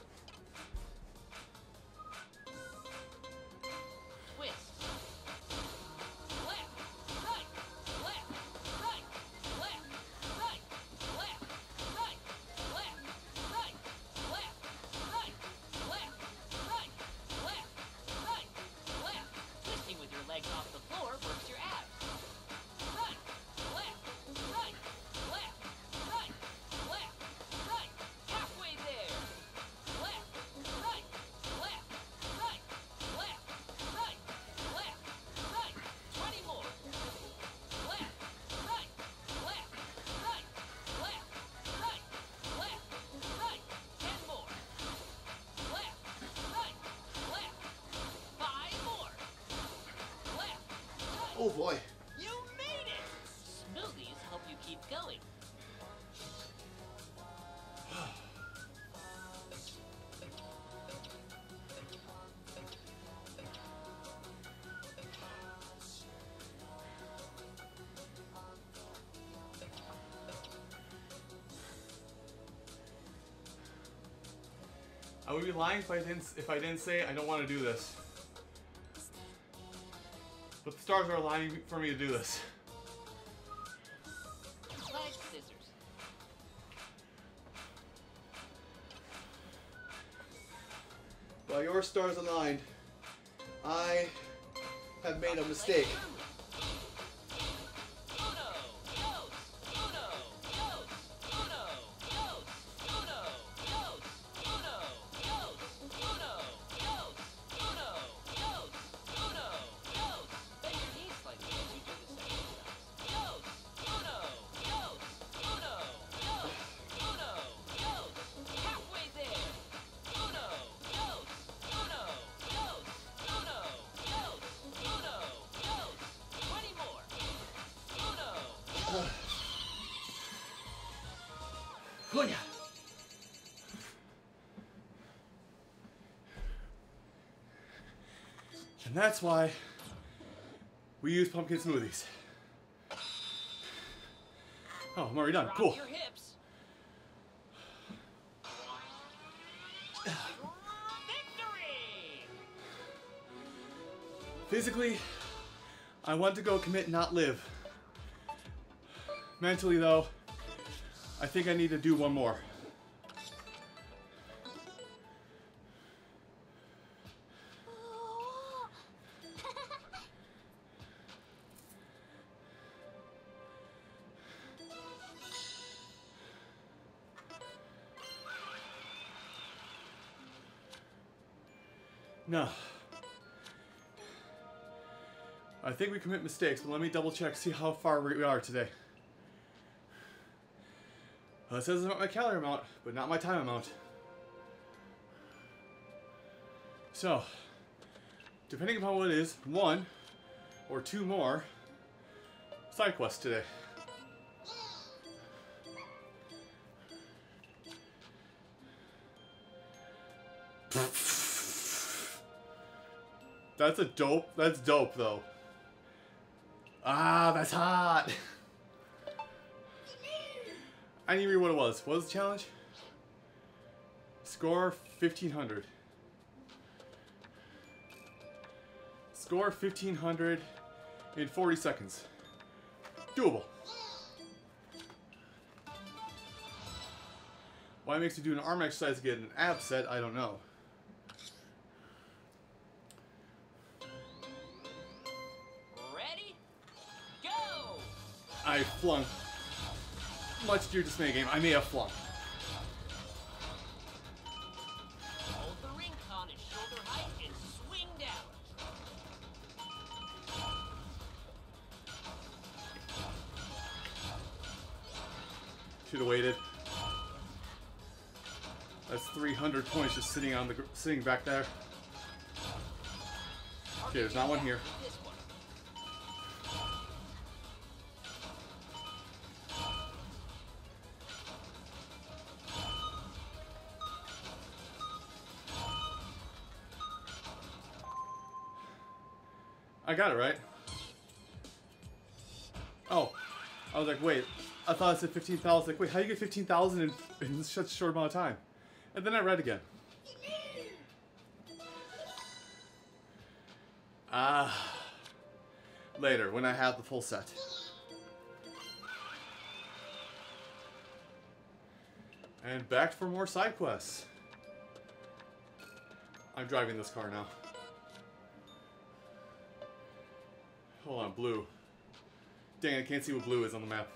Twist. Left, right, left, right, left, right, left, right, left, right, left, right, left, right, left, right, left. Twisting with your legs off the floor works your abs. Right, left, right, left, right, left, right. Halfway there. Left, right, left, right, left, right, left, right. Twenty more. Left, right, left, right, left, right, left, right. Ten more. Left, right, left. Five more. Left, right. Oh boy. You made it! Smoothies help you keep going. I would be lying if I didn't if I didn't say I don't want to do this. But the stars are aligning for me to do this. Like scissors. your stars aligned. I have made a mistake. Oh yeah. And that's why we use pumpkin smoothies. Oh, I'm already done. Drop Cool. your hips. Victory! Physically, I want to go commit, not live. Mentally, though, I think I need to do one more. No. I think we commit mistakes, but let me double check, see how far we are today. Well, it says about my calorie amount, but not my time amount. So, depending upon what it is, one or two more side quests today. That's a dope, that's dope though. Ah, that's hot. I need to read what it was. What was the challenge? Score fifteen hundred. Score fifteen hundred in forty seconds. Doable. Why it makes you do an arm exercise to get an ab set, I don't know. Ready? Go! I flung. Much to your dismay, game, I may have flung. Hold the ring con at shoulder height and swing down. Should have waited. That's three hundred points just sitting on the gr- sitting back there. Okay, there's not one here. This one. I got it right. Oh, I was like, wait. I thought it said fifteen thousand. Like, wait, how do you get fifteen thousand in, in such a short amount of time? And then I read again. Ah. Later, when I have the full set. And back for more side quests. I'm driving this car now. Hold on, blue. Dang, I can't see what blue is on the map.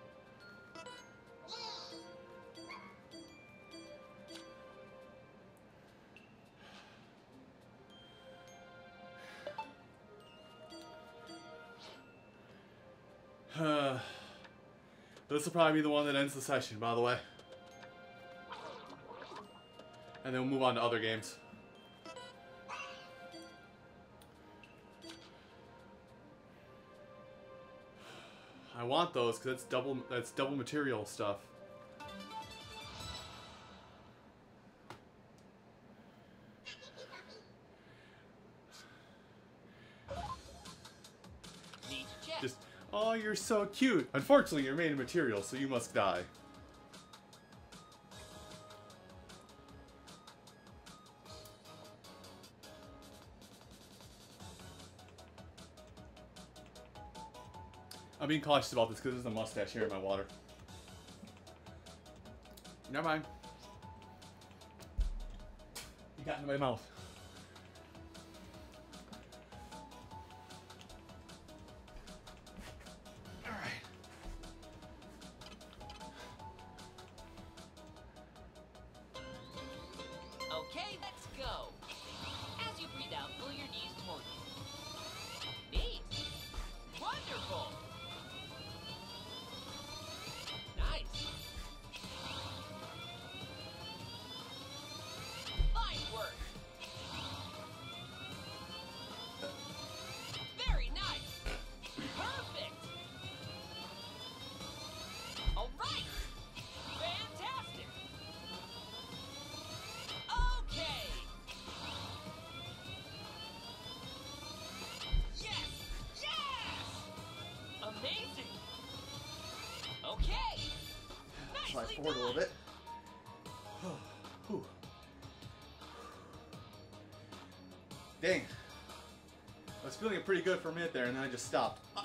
Uh, this will probably be the one that ends the session, by the way. And then we'll move on to other games. I want those because that's double that's double material stuff. Need to check. Just, oh, you're so cute. Unfortunately, you're made of material, so you must die. I'm being cautious about this because there's a mustache here in my water. Never mind. You got into my mouth. slide Nicely forward a little done. bit. Whew. Dang. I was feeling it pretty good for a minute there, and then I just stopped. Ah.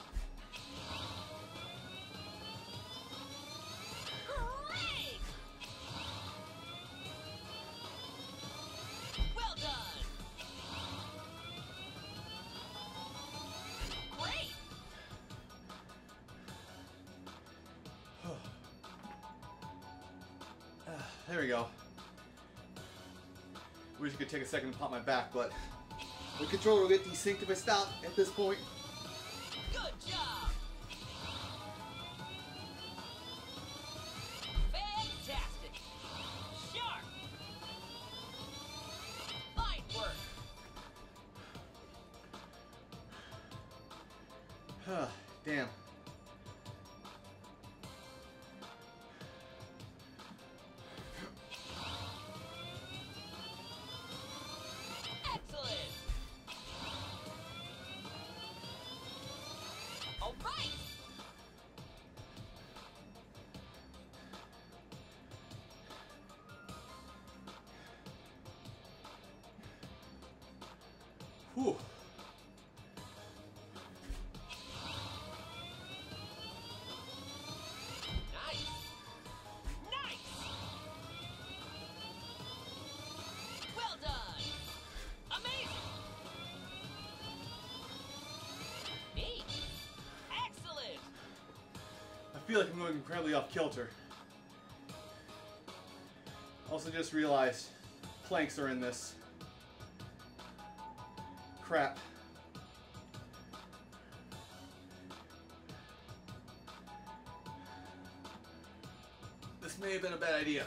Great! Well done! Great! Ah, there we go. Wish you could take a second to pop my back, but the controller will get desynced if I stop at this point. Good job! Fantastic! Sharp! Fine work! Ah, damn. Excellent! All right! Whew. Nice! Nice! Well done! Amazing! Neat! Excellent! I feel like I'm going incredibly off kilter. Also just realized planks are in this. Crap. This may have been a bad idea.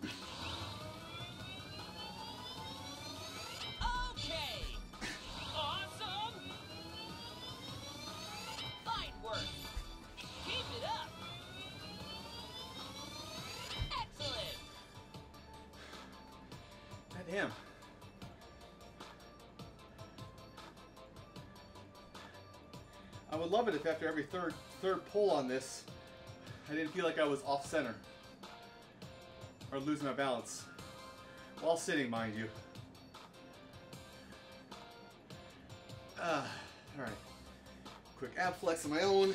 Okay! Awesome! Fine work! Keep it up! Excellent! God damn. I would love it if after every third third pull on this, I didn't feel like I was off center or losing my balance while sitting, mind you. Ah, all right. Quick ab flex of my own.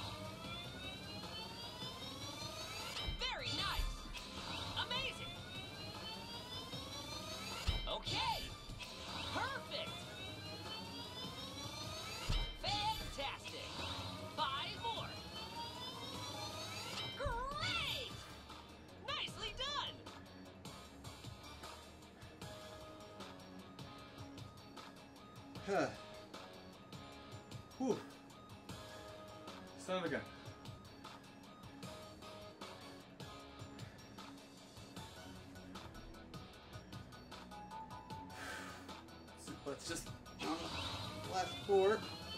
Very nice! Amazing! Okay! Perfect! Fantastic! Five more! Great! Nicely done! Huh. Whew. Son of a gun. So let's just on the last four.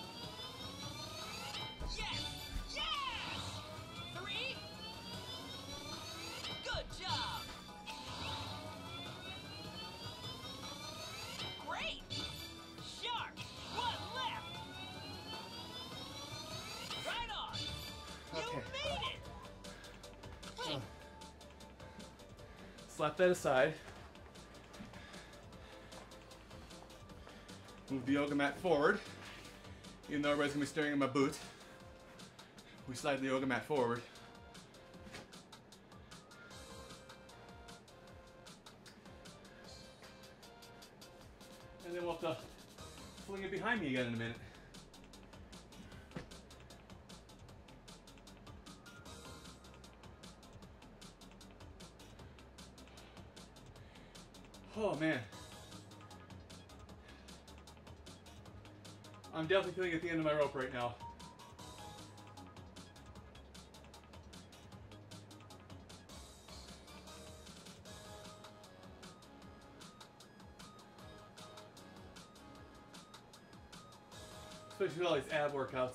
Yes! Yes! Three! Good job! Great! Sharp! One left! Right on! You Okay. made it! Uh, slap that aside. Move the yoga mat forward. Even though everybody's gonna be staring at my boot, we slide the yoga mat forward. And then we'll have to fling it behind me again in a minute. Oh man. I'm definitely feeling at the end of my rope right now. Especially with all these ab workouts.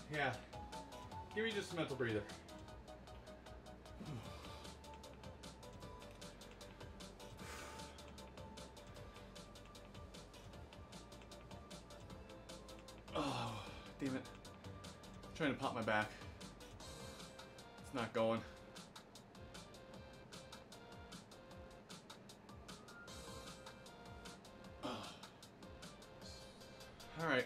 Yeah. Give me just a mental breather. Oh, damn it. I'm trying to pop my back. It's not going. All right.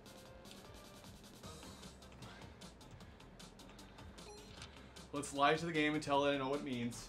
Let's lie to the game and tell it I know what it means.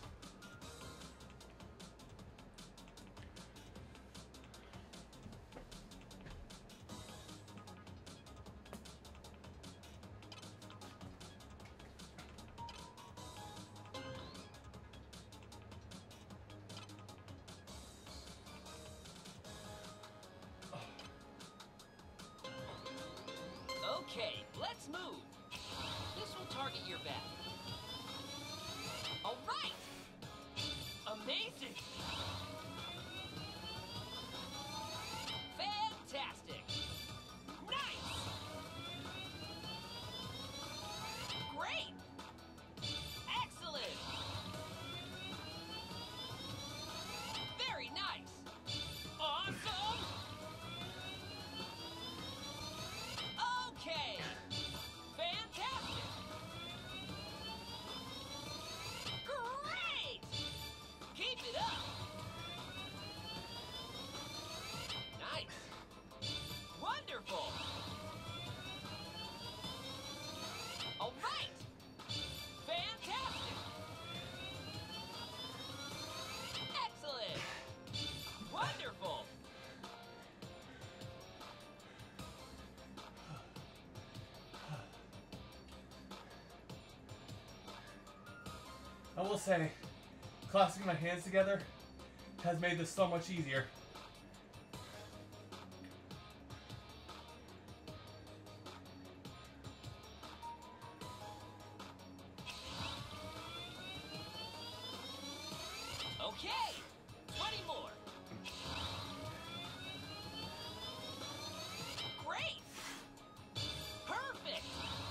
Okay, let's move. This will target your back. All right. Amazing. Fantastic. Nice. Great. Excellent. Very nice. Awesome. Okay. Fantastic. Great. Keep it up. Nice. Wonderful. All right. Fantastic. Excellent. Wonderful. I will say, clasping my hands together has made this so much easier. Okay. twenty more. Great. Perfect.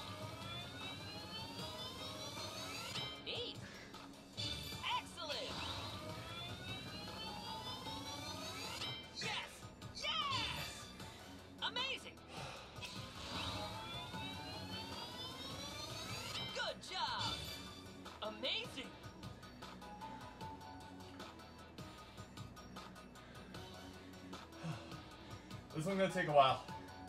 Neat. Excellent. Yes. Yes. Amazing. Good job. Amazing. This one's gonna take a while.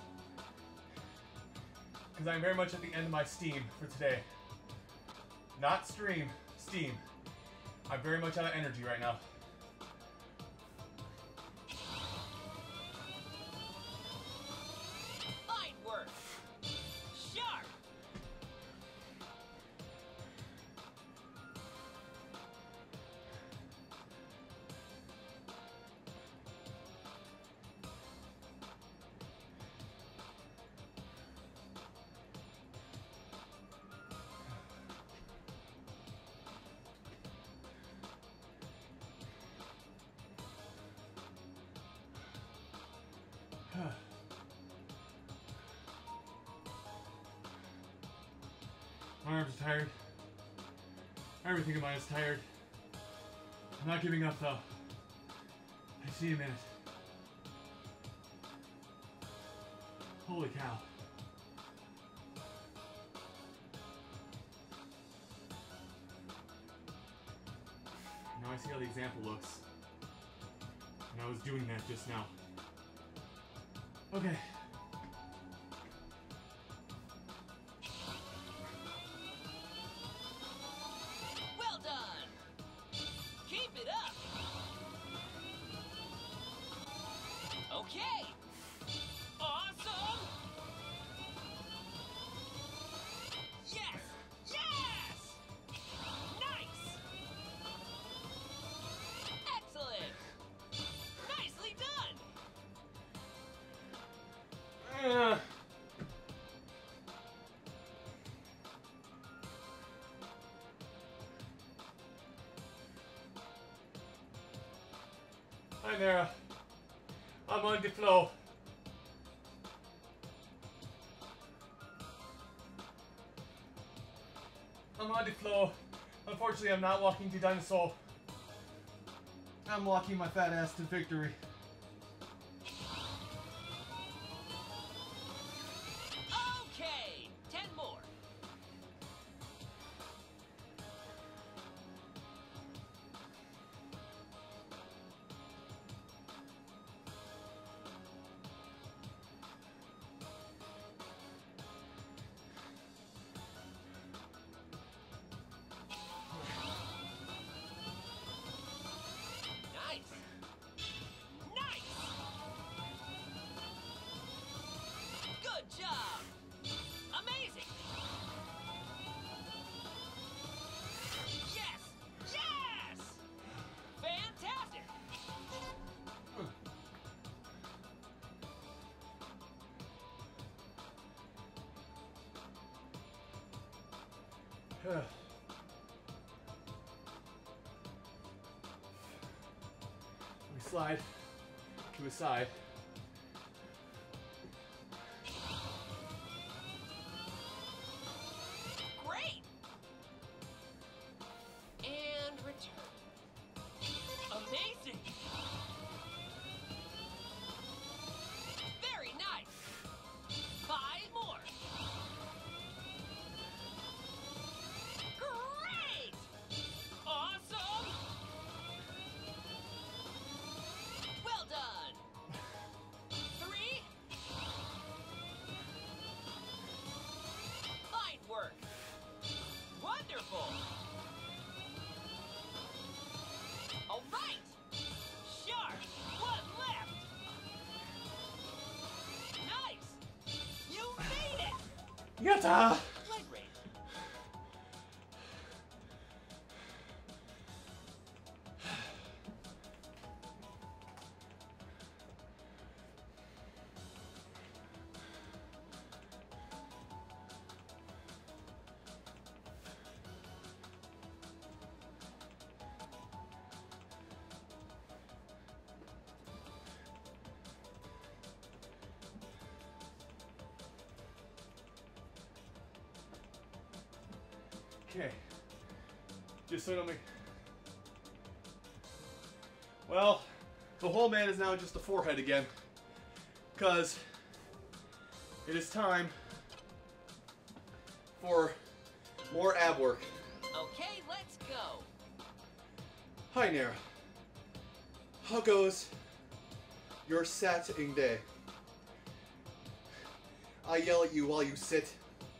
Because I'm very much at the end of my steam for today. Not stream, steam. I'm very much out of energy right now. Fine work. Sharp. My arms are tired. Everything in mine is tired. I'm not giving up though. I see a minute. Holy cow. Now I see how the example looks. And I was doing that just now. Okay. Well done. Keep it up. Okay. Awesome. Yes. Yes. Nice. Excellent. Nicely done. Uh. Hi Nara. I'm on the flow. I'm on the floor. Unfortunately, I'm not walking to dinosaur. I'm walking my fat ass to victory. Okay, ten more. Nice. Nice. Good job. Amazing. Yes. Yes. Fantastic. We slide to the side. Great. And return. Amazing. Very nice. Five more. Great. Awesome. Well done. Three. Fine work. Wonderful. All right. Sharp. One left. Nice. You made it. Yatta! Leg raise. Okay. Just so I don't make. Well, the whole man is now just a forehead again. Because it is time for more ab work. Okay, let's go. Hi, Nara. How goes your sitting day? I yell at you while you sit.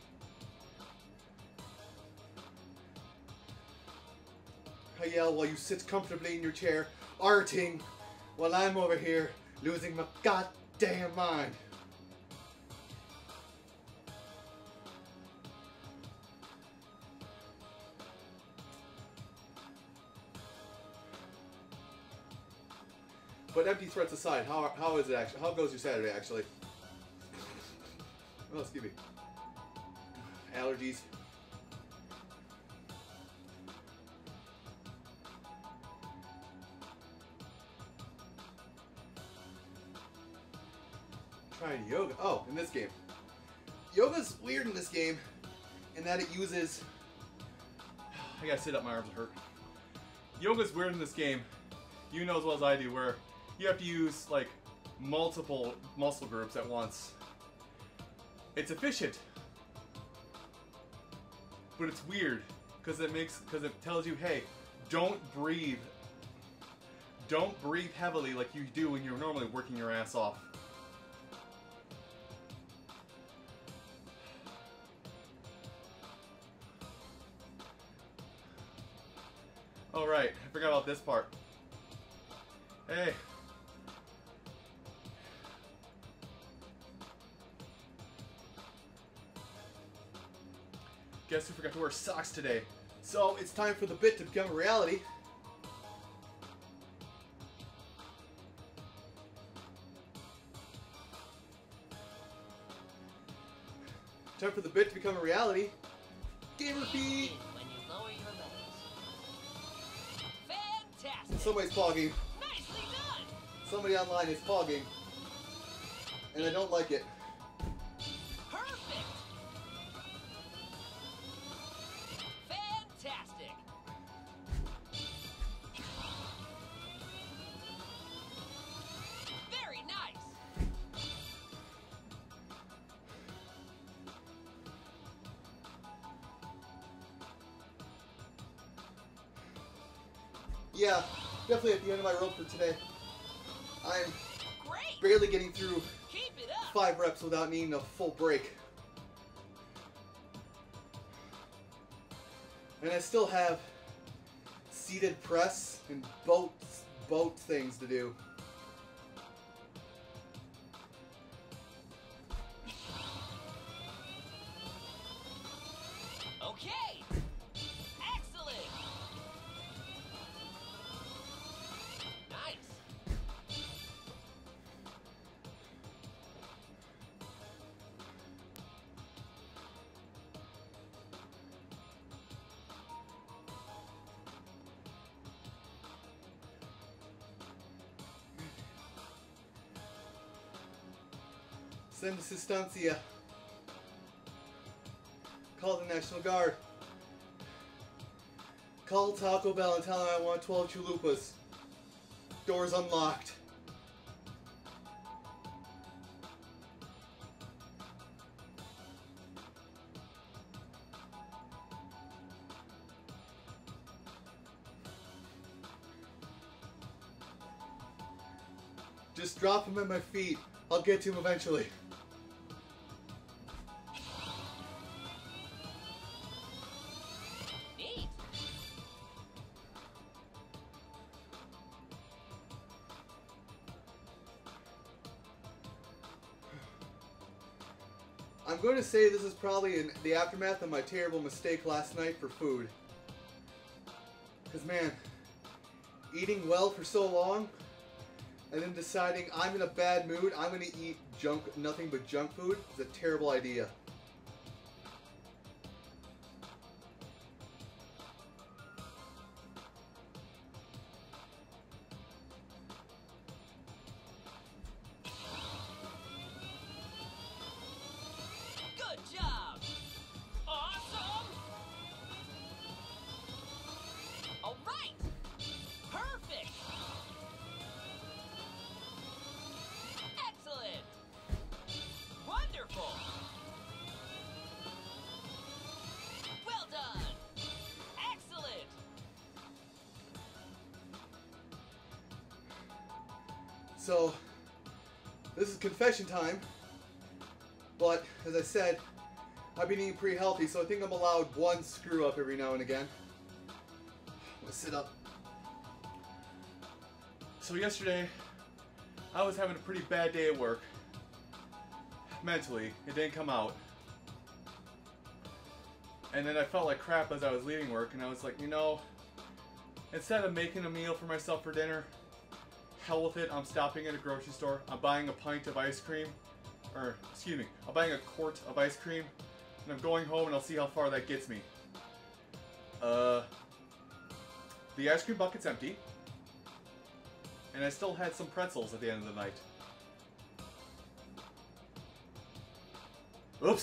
I yell while you sit comfortably in your chair, arting, while I'm over here losing my goddamn mind. But empty threats aside, how, how is it actually? How goes your Saturday actually? Oh, excuse me. Allergies. Trying yoga. Oh, in this game. Yoga's weird in this game in that it uses. I gotta sit up, my arms hurt. Yoga's weird in this game. You know as well as I do, where you have to use like multiple muscle groups at once. It's efficient, but it's weird because it makes because it tells you, hey, don't breathe. Don't breathe heavily like you do when you're normally working your ass off. Oh right, I forgot about this part. Hey. Guess who forgot to wear socks today? So it's time for the bit to become a reality. Time for the bit to become a reality. Gamer feed. When you lower your legs. Fantastic. Somebody's pogging. Nicely done. Somebody online is pogging. And I don't like it. Perfect. yeah, definitely at the end of my rope for today. I'm Great! barely getting through Keep it up! five reps without needing a full break. And I still have seated press and boat, boat things to do. Okay! Excellent! Nice! Send Sustancia. Call the National Guard. Call Taco Bell and tell them I want twelve chalupas. Doors unlocked. Just drop them at my feet. I'll get to him eventually. Neat! I'm going to say this is probably in the aftermath of my terrible mistake last night for food. Because man, eating well for so long, and then deciding I'm in a bad mood, I'm going to eat junk, nothing but junk food, is a terrible idea. Good job! Awesome! All right! Perfect! Excellent! Wonderful! Well done! Excellent! So, this is confession time. But, as I said, I've been eating pretty healthy, so I think I'm allowed one screw up every now and again. I'm gonna sit up. So yesterday, I was having a pretty bad day at work. Mentally, it didn't come out. And then I felt like crap as I was leaving work, and I was like, you know, instead of making a meal for myself for dinner, hell with it, I'm stopping at a grocery store, I'm buying a pint of ice cream, or, excuse me, I'm buying a quart of ice cream, and I'm going home and I'll see how far that gets me. Uh, the ice cream bucket's empty, and I still had some pretzels at the end of the night. Oops!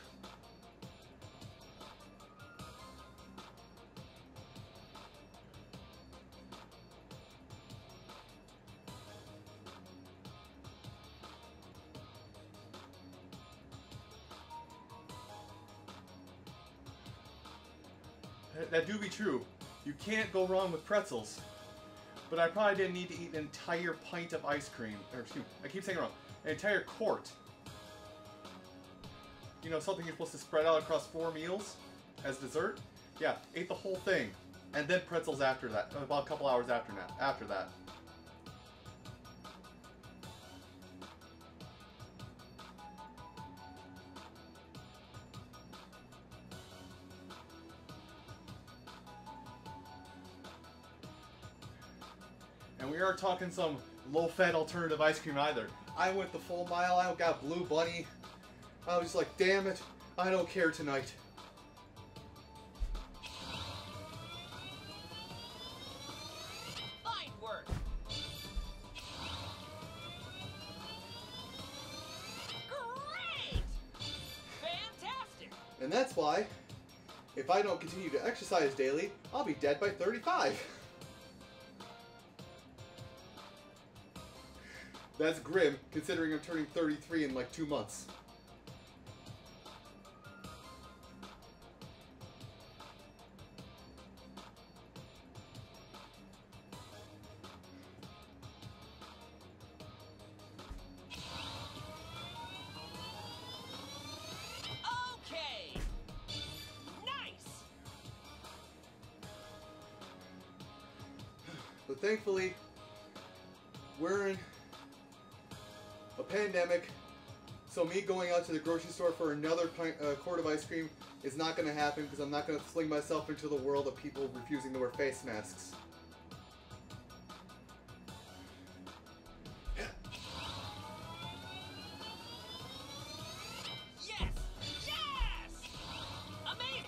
That, that do be true. You can't go wrong with pretzels. But I probably didn't need to eat an entire pint of ice cream. Or excuse me, I keep saying it wrong. An entire quart. You know, something you're supposed to spread out across four meals as dessert. Yeah, ate the whole thing. And then pretzels after that. About a couple hours after that. After that. And we aren't talking some low-fat alternative ice cream either. I went the full mile. I got Blue Bunny. I was like, damn it, I don't care tonight. Fine work! Great! Fantastic! And that's why, if I don't continue to exercise daily, I'll be dead by thirty-five. That's grim, considering I'm turning thirty-three in like two months. But thankfully, we're in a pandemic, so me going out to the grocery store for another pint, uh, quart of ice cream is not going to happen because I'm not going to fling myself into the world of people refusing to wear face masks. Yes! Yes! Amazing!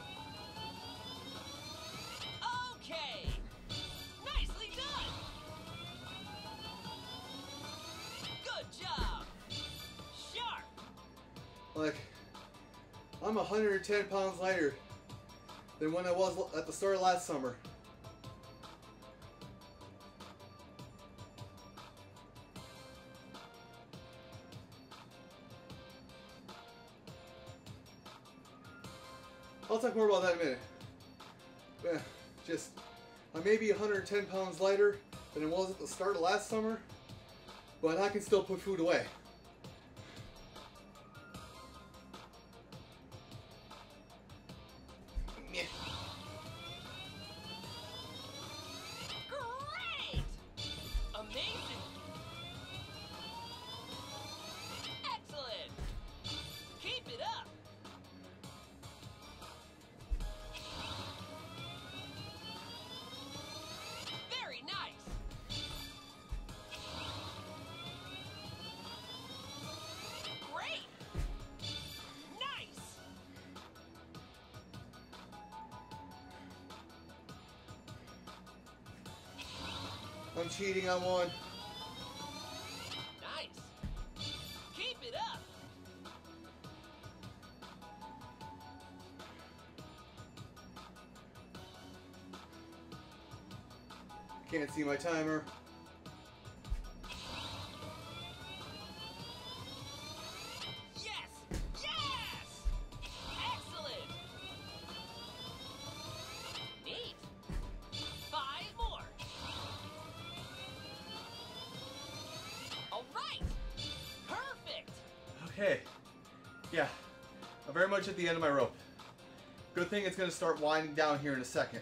Okay! Nicely done! Good job! Sharp! Like, I'm one hundred ten pounds lighter than when I was at the start of last summer. I'll talk more about that in a minute. Eh, just, I may be one hundred ten pounds lighter than I was at the start of last summer, but I can still put food away. Great! Amazing! Excellent! Keep it up! Very nice! Great! Nice! I'm cheating on one. Nice! Keep it up! Can't see my timer. Yes! Yes! Excellent! Neat! Five more! All right! Perfect! Okay. Yeah. I'm very much at the end of my rope. Good thing it's going to start winding down here in a second.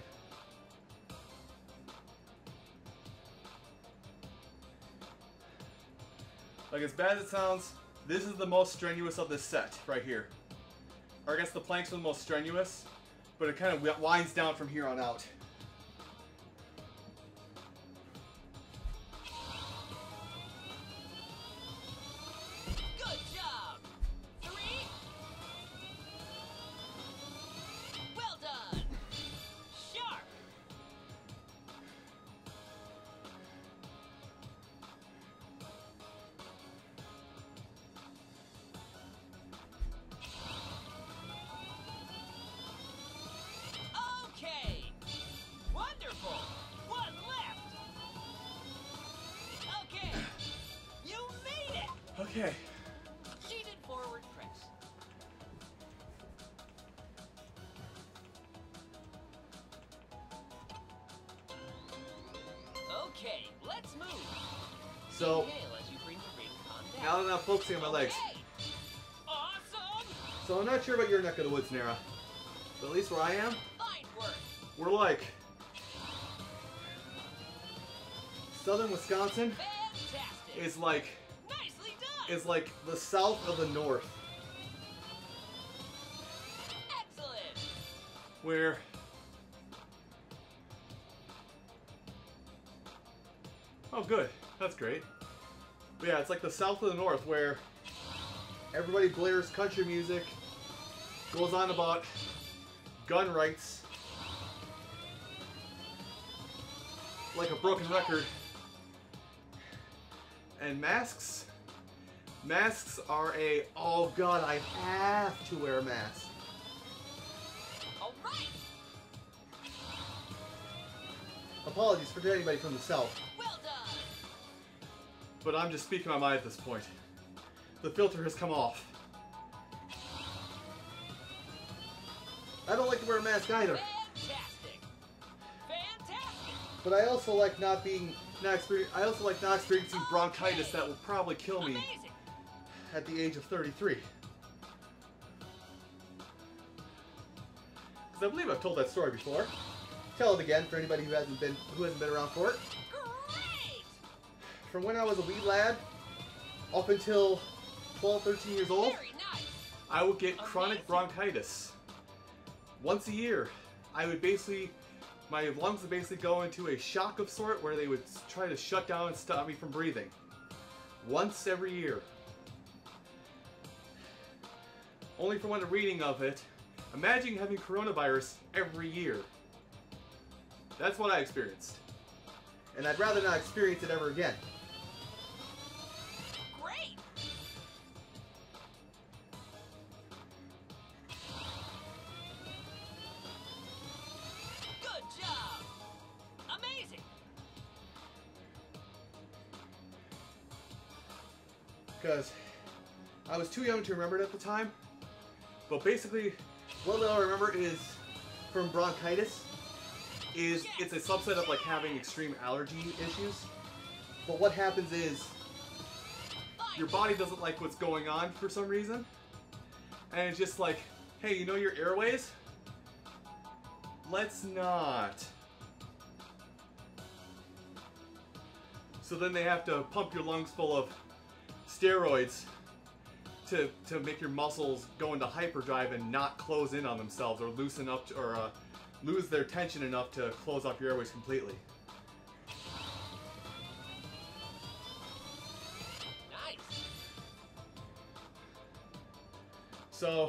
Like, as bad as it sounds, this is the most strenuous of this set right here. Or I guess the planks are the most strenuous, but it kind of winds down from here on out. Good job! Three! Well done! Sharp! Okay! Wonderful! One left! Okay! You made it! Okay. Seated forward press. Okay, let's move. So, Inhale as you bring the ring on down. now that I'm focusing on my legs. Okay. Awesome! So I'm not sure about your neck of the woods, Nara. But at least where I am, Fine work. we're like southern Wisconsin Fantastic. is like Nicely done. is like the south of the north, Excellent. where oh good, that's great. But yeah, it's like the south of the north where everybody blares country music, goes on about gun rights like a broken record. And masks? Masks are a, oh god, I have to wear a mask. All right. Apologies for anybody from the south, Well done. but I'm just speaking my mind at this point. The filter has come off. I don't like to wear a mask either, Fantastic. Fantastic. but I also like not being, not experience, I also like not experiencing bronchitis that will probably kill me Amazing. at the age of thirty-three. Because I believe I've told that story before. Tell it again for anybody who hasn't been who hasn't been around for it. from when I was a wee lad up until twelve, thirteen years old, Very nice. I would get chronic Amazing. bronchitis. Once a year, I would basically, my lungs would basically go into a shock of sort where they would try to shut down and stop me from breathing. Once every year. Only from one reading of it, imagine having coronavirus every year. That's what I experienced. And I'd rather not experience it ever again. Great. Good job. Amazing. Because I was too young to remember it at the time. But basically, what I remember is from bronchitis is it's a subset of like having extreme allergy issues. But what happens is your body doesn't like what's going on for some reason. And it's just like, hey, you know your airways? Let's not. So then they have to pump your lungs full of steroids to, to make your muscles go into hyperdrive and not close in on themselves or loosen up to, or uh, lose their tension enough to close off your airways completely. Nice. So,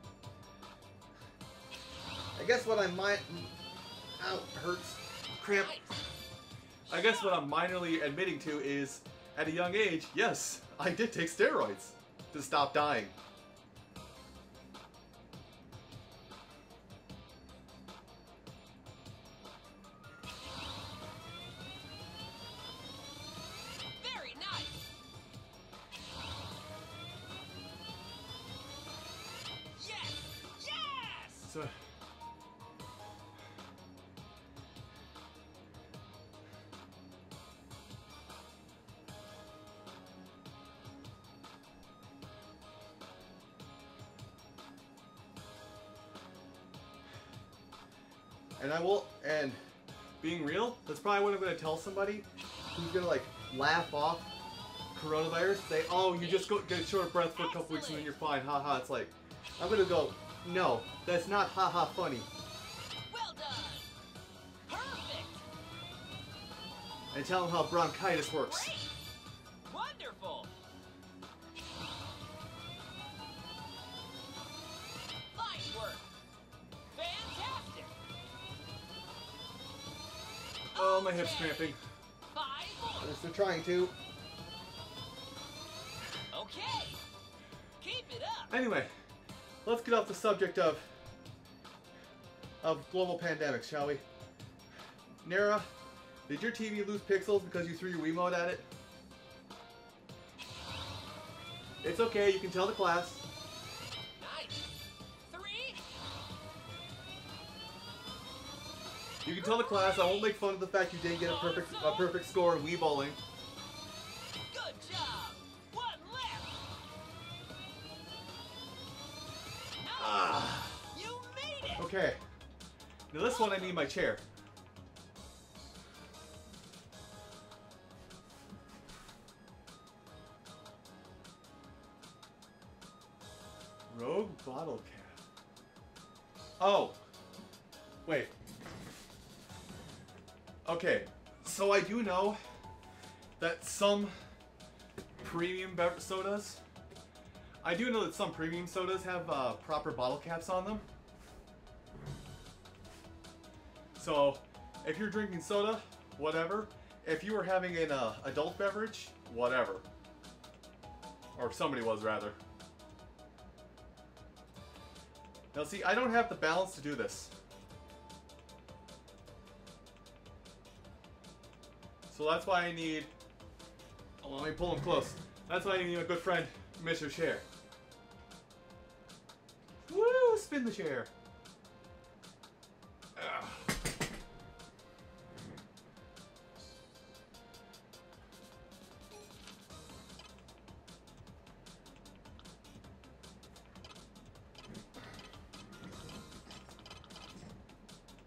I guess what I might, ow, hurts, cramp. Nice. I guess what I'm minorly admitting to is, at a young age, yes, I did take steroids to stop dying. Very nice. Yes. Yes. So, and I will, and being real, that's probably what I'm going to tell somebody who's going to like laugh off coronavirus. Say, oh, you just go get short of breath for a couple weeks and then you're fine, haha. It's like, I'm going to go, no, that's not haha funny. Well done. Perfect. And tell them how bronchitis works. Great. Wonderful. Fine work. Fantastic. Oh, my hip's Okay. cramping. Five more. They're trying to. Okay. Keep it up. Anyway, let's get off the subject of of global pandemics, shall we? Nara, did your T V lose pixels because you threw your Wiimote at it? It's okay, you can tell the class. Nice. Three. You can tell the class. I won't make fun of the fact you didn't get a perfect a perfect score in Wii bowling. Good job. One left. Nice. Ah. You made it. Okay. Now this one I need my chair. Rogue bottle cap. Oh. Wait. Okay. So I do know that some premium bev- sodas. I do know that some premium sodas have uh, proper bottle caps on them. So, if you're drinking soda, whatever. If you were having an uh, adult beverage, whatever. Or somebody was, rather. Now see, I don't have the balance to do this. So that's why I need... Oh, let me pull him close. That's why I need a good friend, Mister Chair. Woo! Spin the chair. Ugh.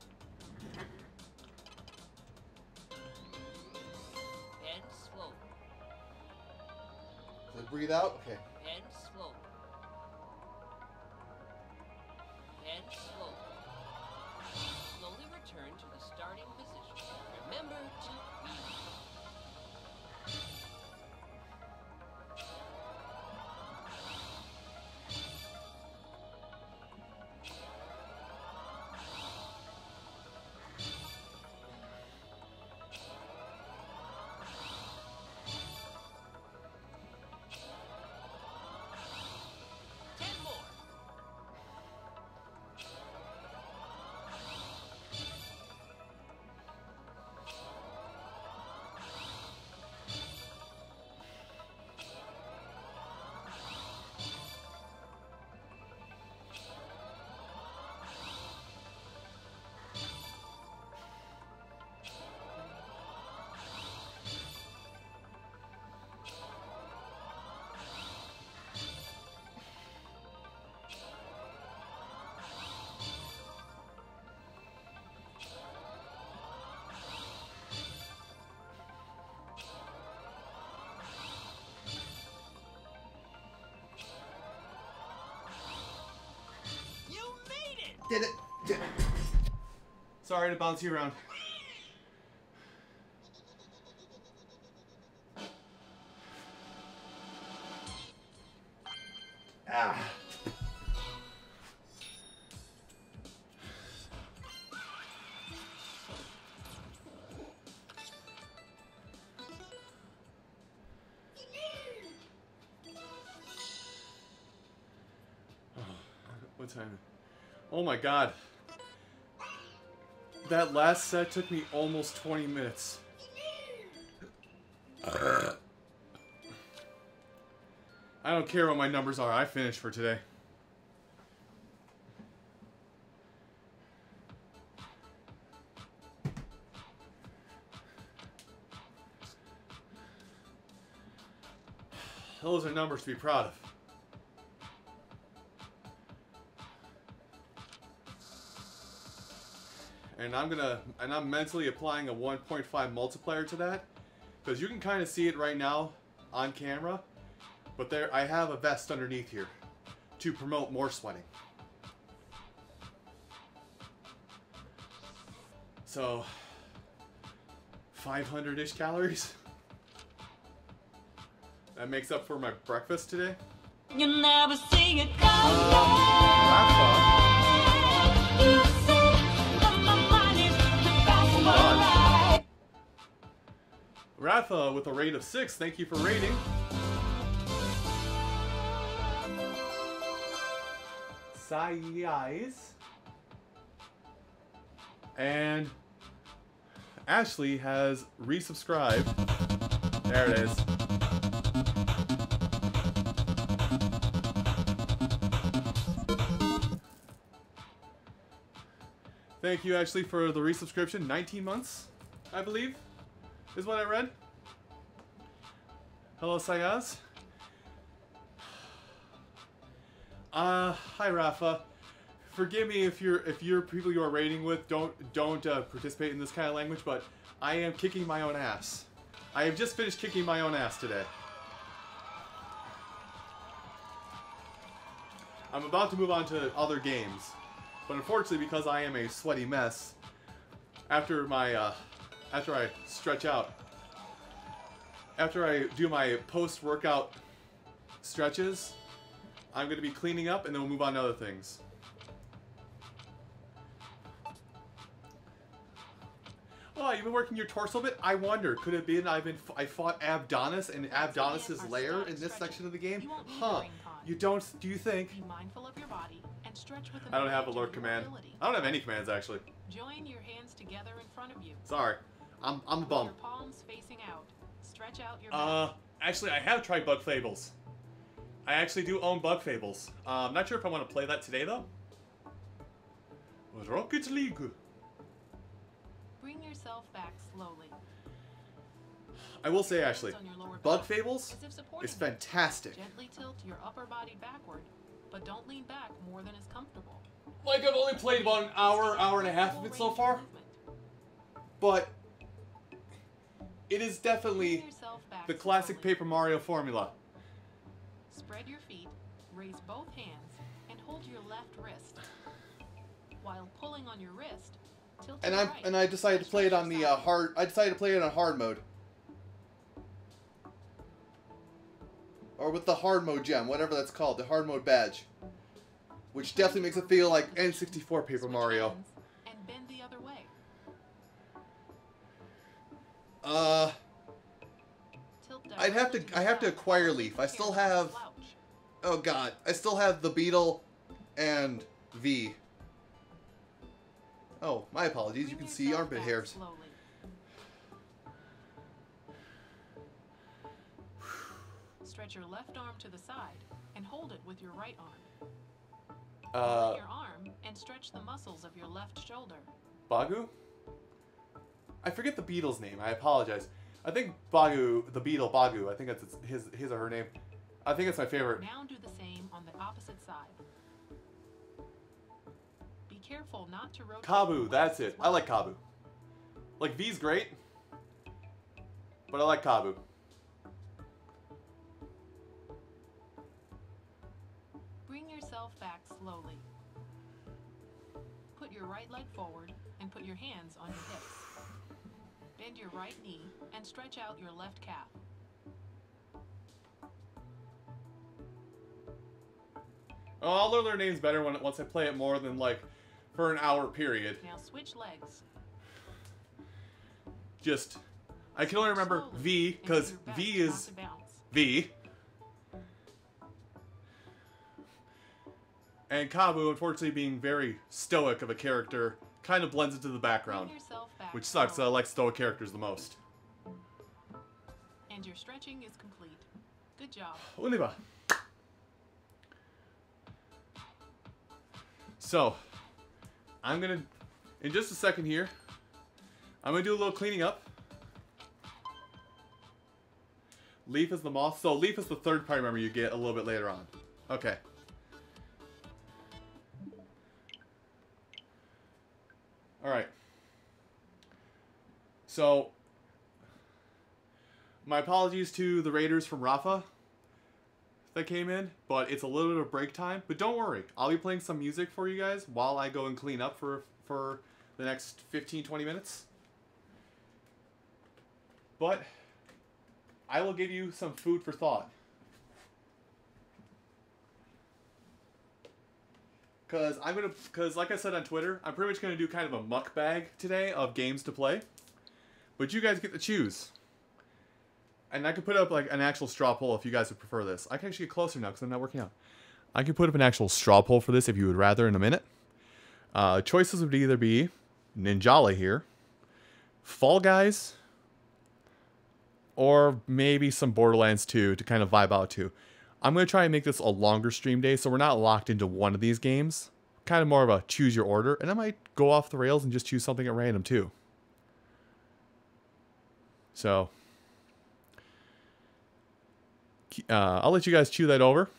And slowly. Let breathe out. Okay. And slowly. And slowly. Slowly return to the starting position. Remember to breathe. Ten more. You made it! Did it. Did it. Sorry to bounce you around. Ah. What time? Oh my god. That last set took me almost twenty minutes. I don't care what my numbers are. I finished for today. Those are numbers to be proud of. And I'm gonna, and I'm mentally applying a one point five multiplier to that, because you can kind of see it right now on camera, but there, I have a vest underneath here to promote more sweating. So, five hundred-ish calories. That makes up for my breakfast today. You never see it come Uh, You say that my mind is the fast Done. Ratha with a rate of six, thank you for rating. Size. And Ashley has resubscribed. There it is. Thank you, Ashley, for the resubscription. nineteen months, I believe, is what I read. Hello, Sayaz. Uh, hi, Rafa. Forgive me if you're if you're people you are rating with don't don't uh, participate in this kind of language, but I am kicking my own ass. I have just finished kicking my own ass today. I'm about to move on to other games, but unfortunately, because I am a sweaty mess, after my uh, after I stretch out, after I do my post-workout stretches, I'm going to be cleaning up, and then we'll move on to other things. Oh, you've been working your torso a bit? I wonder, could it be that I've been I fought Abdonis and Abdonis's lair in this section of the game? Huh? You don't? Do you think? Be mindful of your body and stretch with I don't have a advantage lord of your command. ability. I don't have any commands actually. Join your hands together in front of you. Sorry, I'm I'm a With bum. your palms facing out. Stretch out your Uh, back. actually, I have tried Bug Fables. I actually do own Bug Fables. Uh, I'm not sure if I want to play that today though. Rocket League. Bring yourself back slowly. I will say, Ashley, Hands on your lower Bug back, Fables as if supporting is you. fantastic. Gently tilt your upper body backward, but don't lean back more than is comfortable. Like, I've only played about an hour, hour and a half of it so far, but it is definitely Bring yourself back the classic slowly. Paper Mario formula. Spread your feet, raise both hands, and hold your left wrist. While pulling on your wrist, tilt to And the I right. and I decided to play it on the uh, hard. I decided to play it on hard mode, or with the hard mode gem, whatever that's called, the hard mode badge, which definitely makes it feel like N sixty-four Paper Switch Mario. hands and bend the other way. Uh, Tilt I'd have to- directly the I have to side, acquire and Leaf. I prepare still for a have- slouch. oh god, I still have the Beetle and V. Oh, my apologies. You Bring can see yourself armpit back hairs. slowly. Stretch your left arm to the side and hold it with your right arm. Uh, Let your arm and stretch the muscles of your left shoulder. Bagu? I forget the beetle's name. I apologize. I think Bagu, the beetle Bagu. I think that's its- his his or her name. I think it's my favorite. Now do the same on the opposite side. Be careful not to rotate. Kabu, your that's legs it. as I well. like Kabu. Like V's great, but I like Kabu. Bring yourself back slowly. Put your right leg forward and put your hands on your hips. Bend your right knee and stretch out your left calf. Oh, I'll learn their names better when once I play it more than like for an hour period. Now switch legs. Just, I can only remember Slowly, V and do because your best V not is to bounce. V. And Kabu, unfortunately, being very stoic of a character, kind of blends into the background, Bring yourself back which sucks. I slowly, like stoic characters the most. and your stretching is complete. Good job. Uniba. So, I'm gonna, in just a second here, I'm gonna do a little cleaning up. Leaf is the moth. So Leaf is the third party member you get a little bit later on. Okay. All right. So, my apologies to the Raiders from Rafa that came in, but it's a little bit of break time. But don't worry, I'll be playing some music for you guys while I go and clean up for for the next fifteen to twenty minutes. But I will give you some food for thought. Cause I'm gonna, cause like I said on Twitter, I'm pretty much gonna do kind of a muck bag today of games to play. But you guys get to choose. And I can put up like an actual straw poll if you guys would prefer this. I can actually get closer now because I'm not working out. I can put up an actual straw poll for this if you would rather in a minute. Uh, choices would either be Ninjala here, Fall Guys, or maybe some Borderlands two to kind of vibe out to. I'm going to try and make this a longer stream day so we're not locked into one of these games. Kind of more of a choose your order. And I might go off the rails and just choose something at random too. So, uh, I'll let you guys chew that over.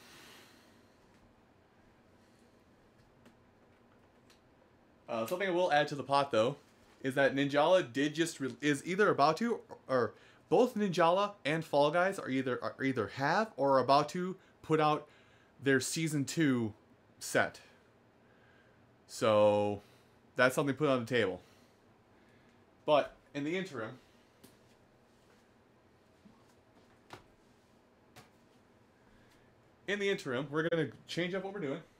Uh, something I will add to the pot though is that Ninjala did just re- is either about to or both Ninjala and Fall Guys are either are either have or are about to put out their season two set. So that's something to put on the table. But in the interim, in the interim, we're gonna change up what we're doing.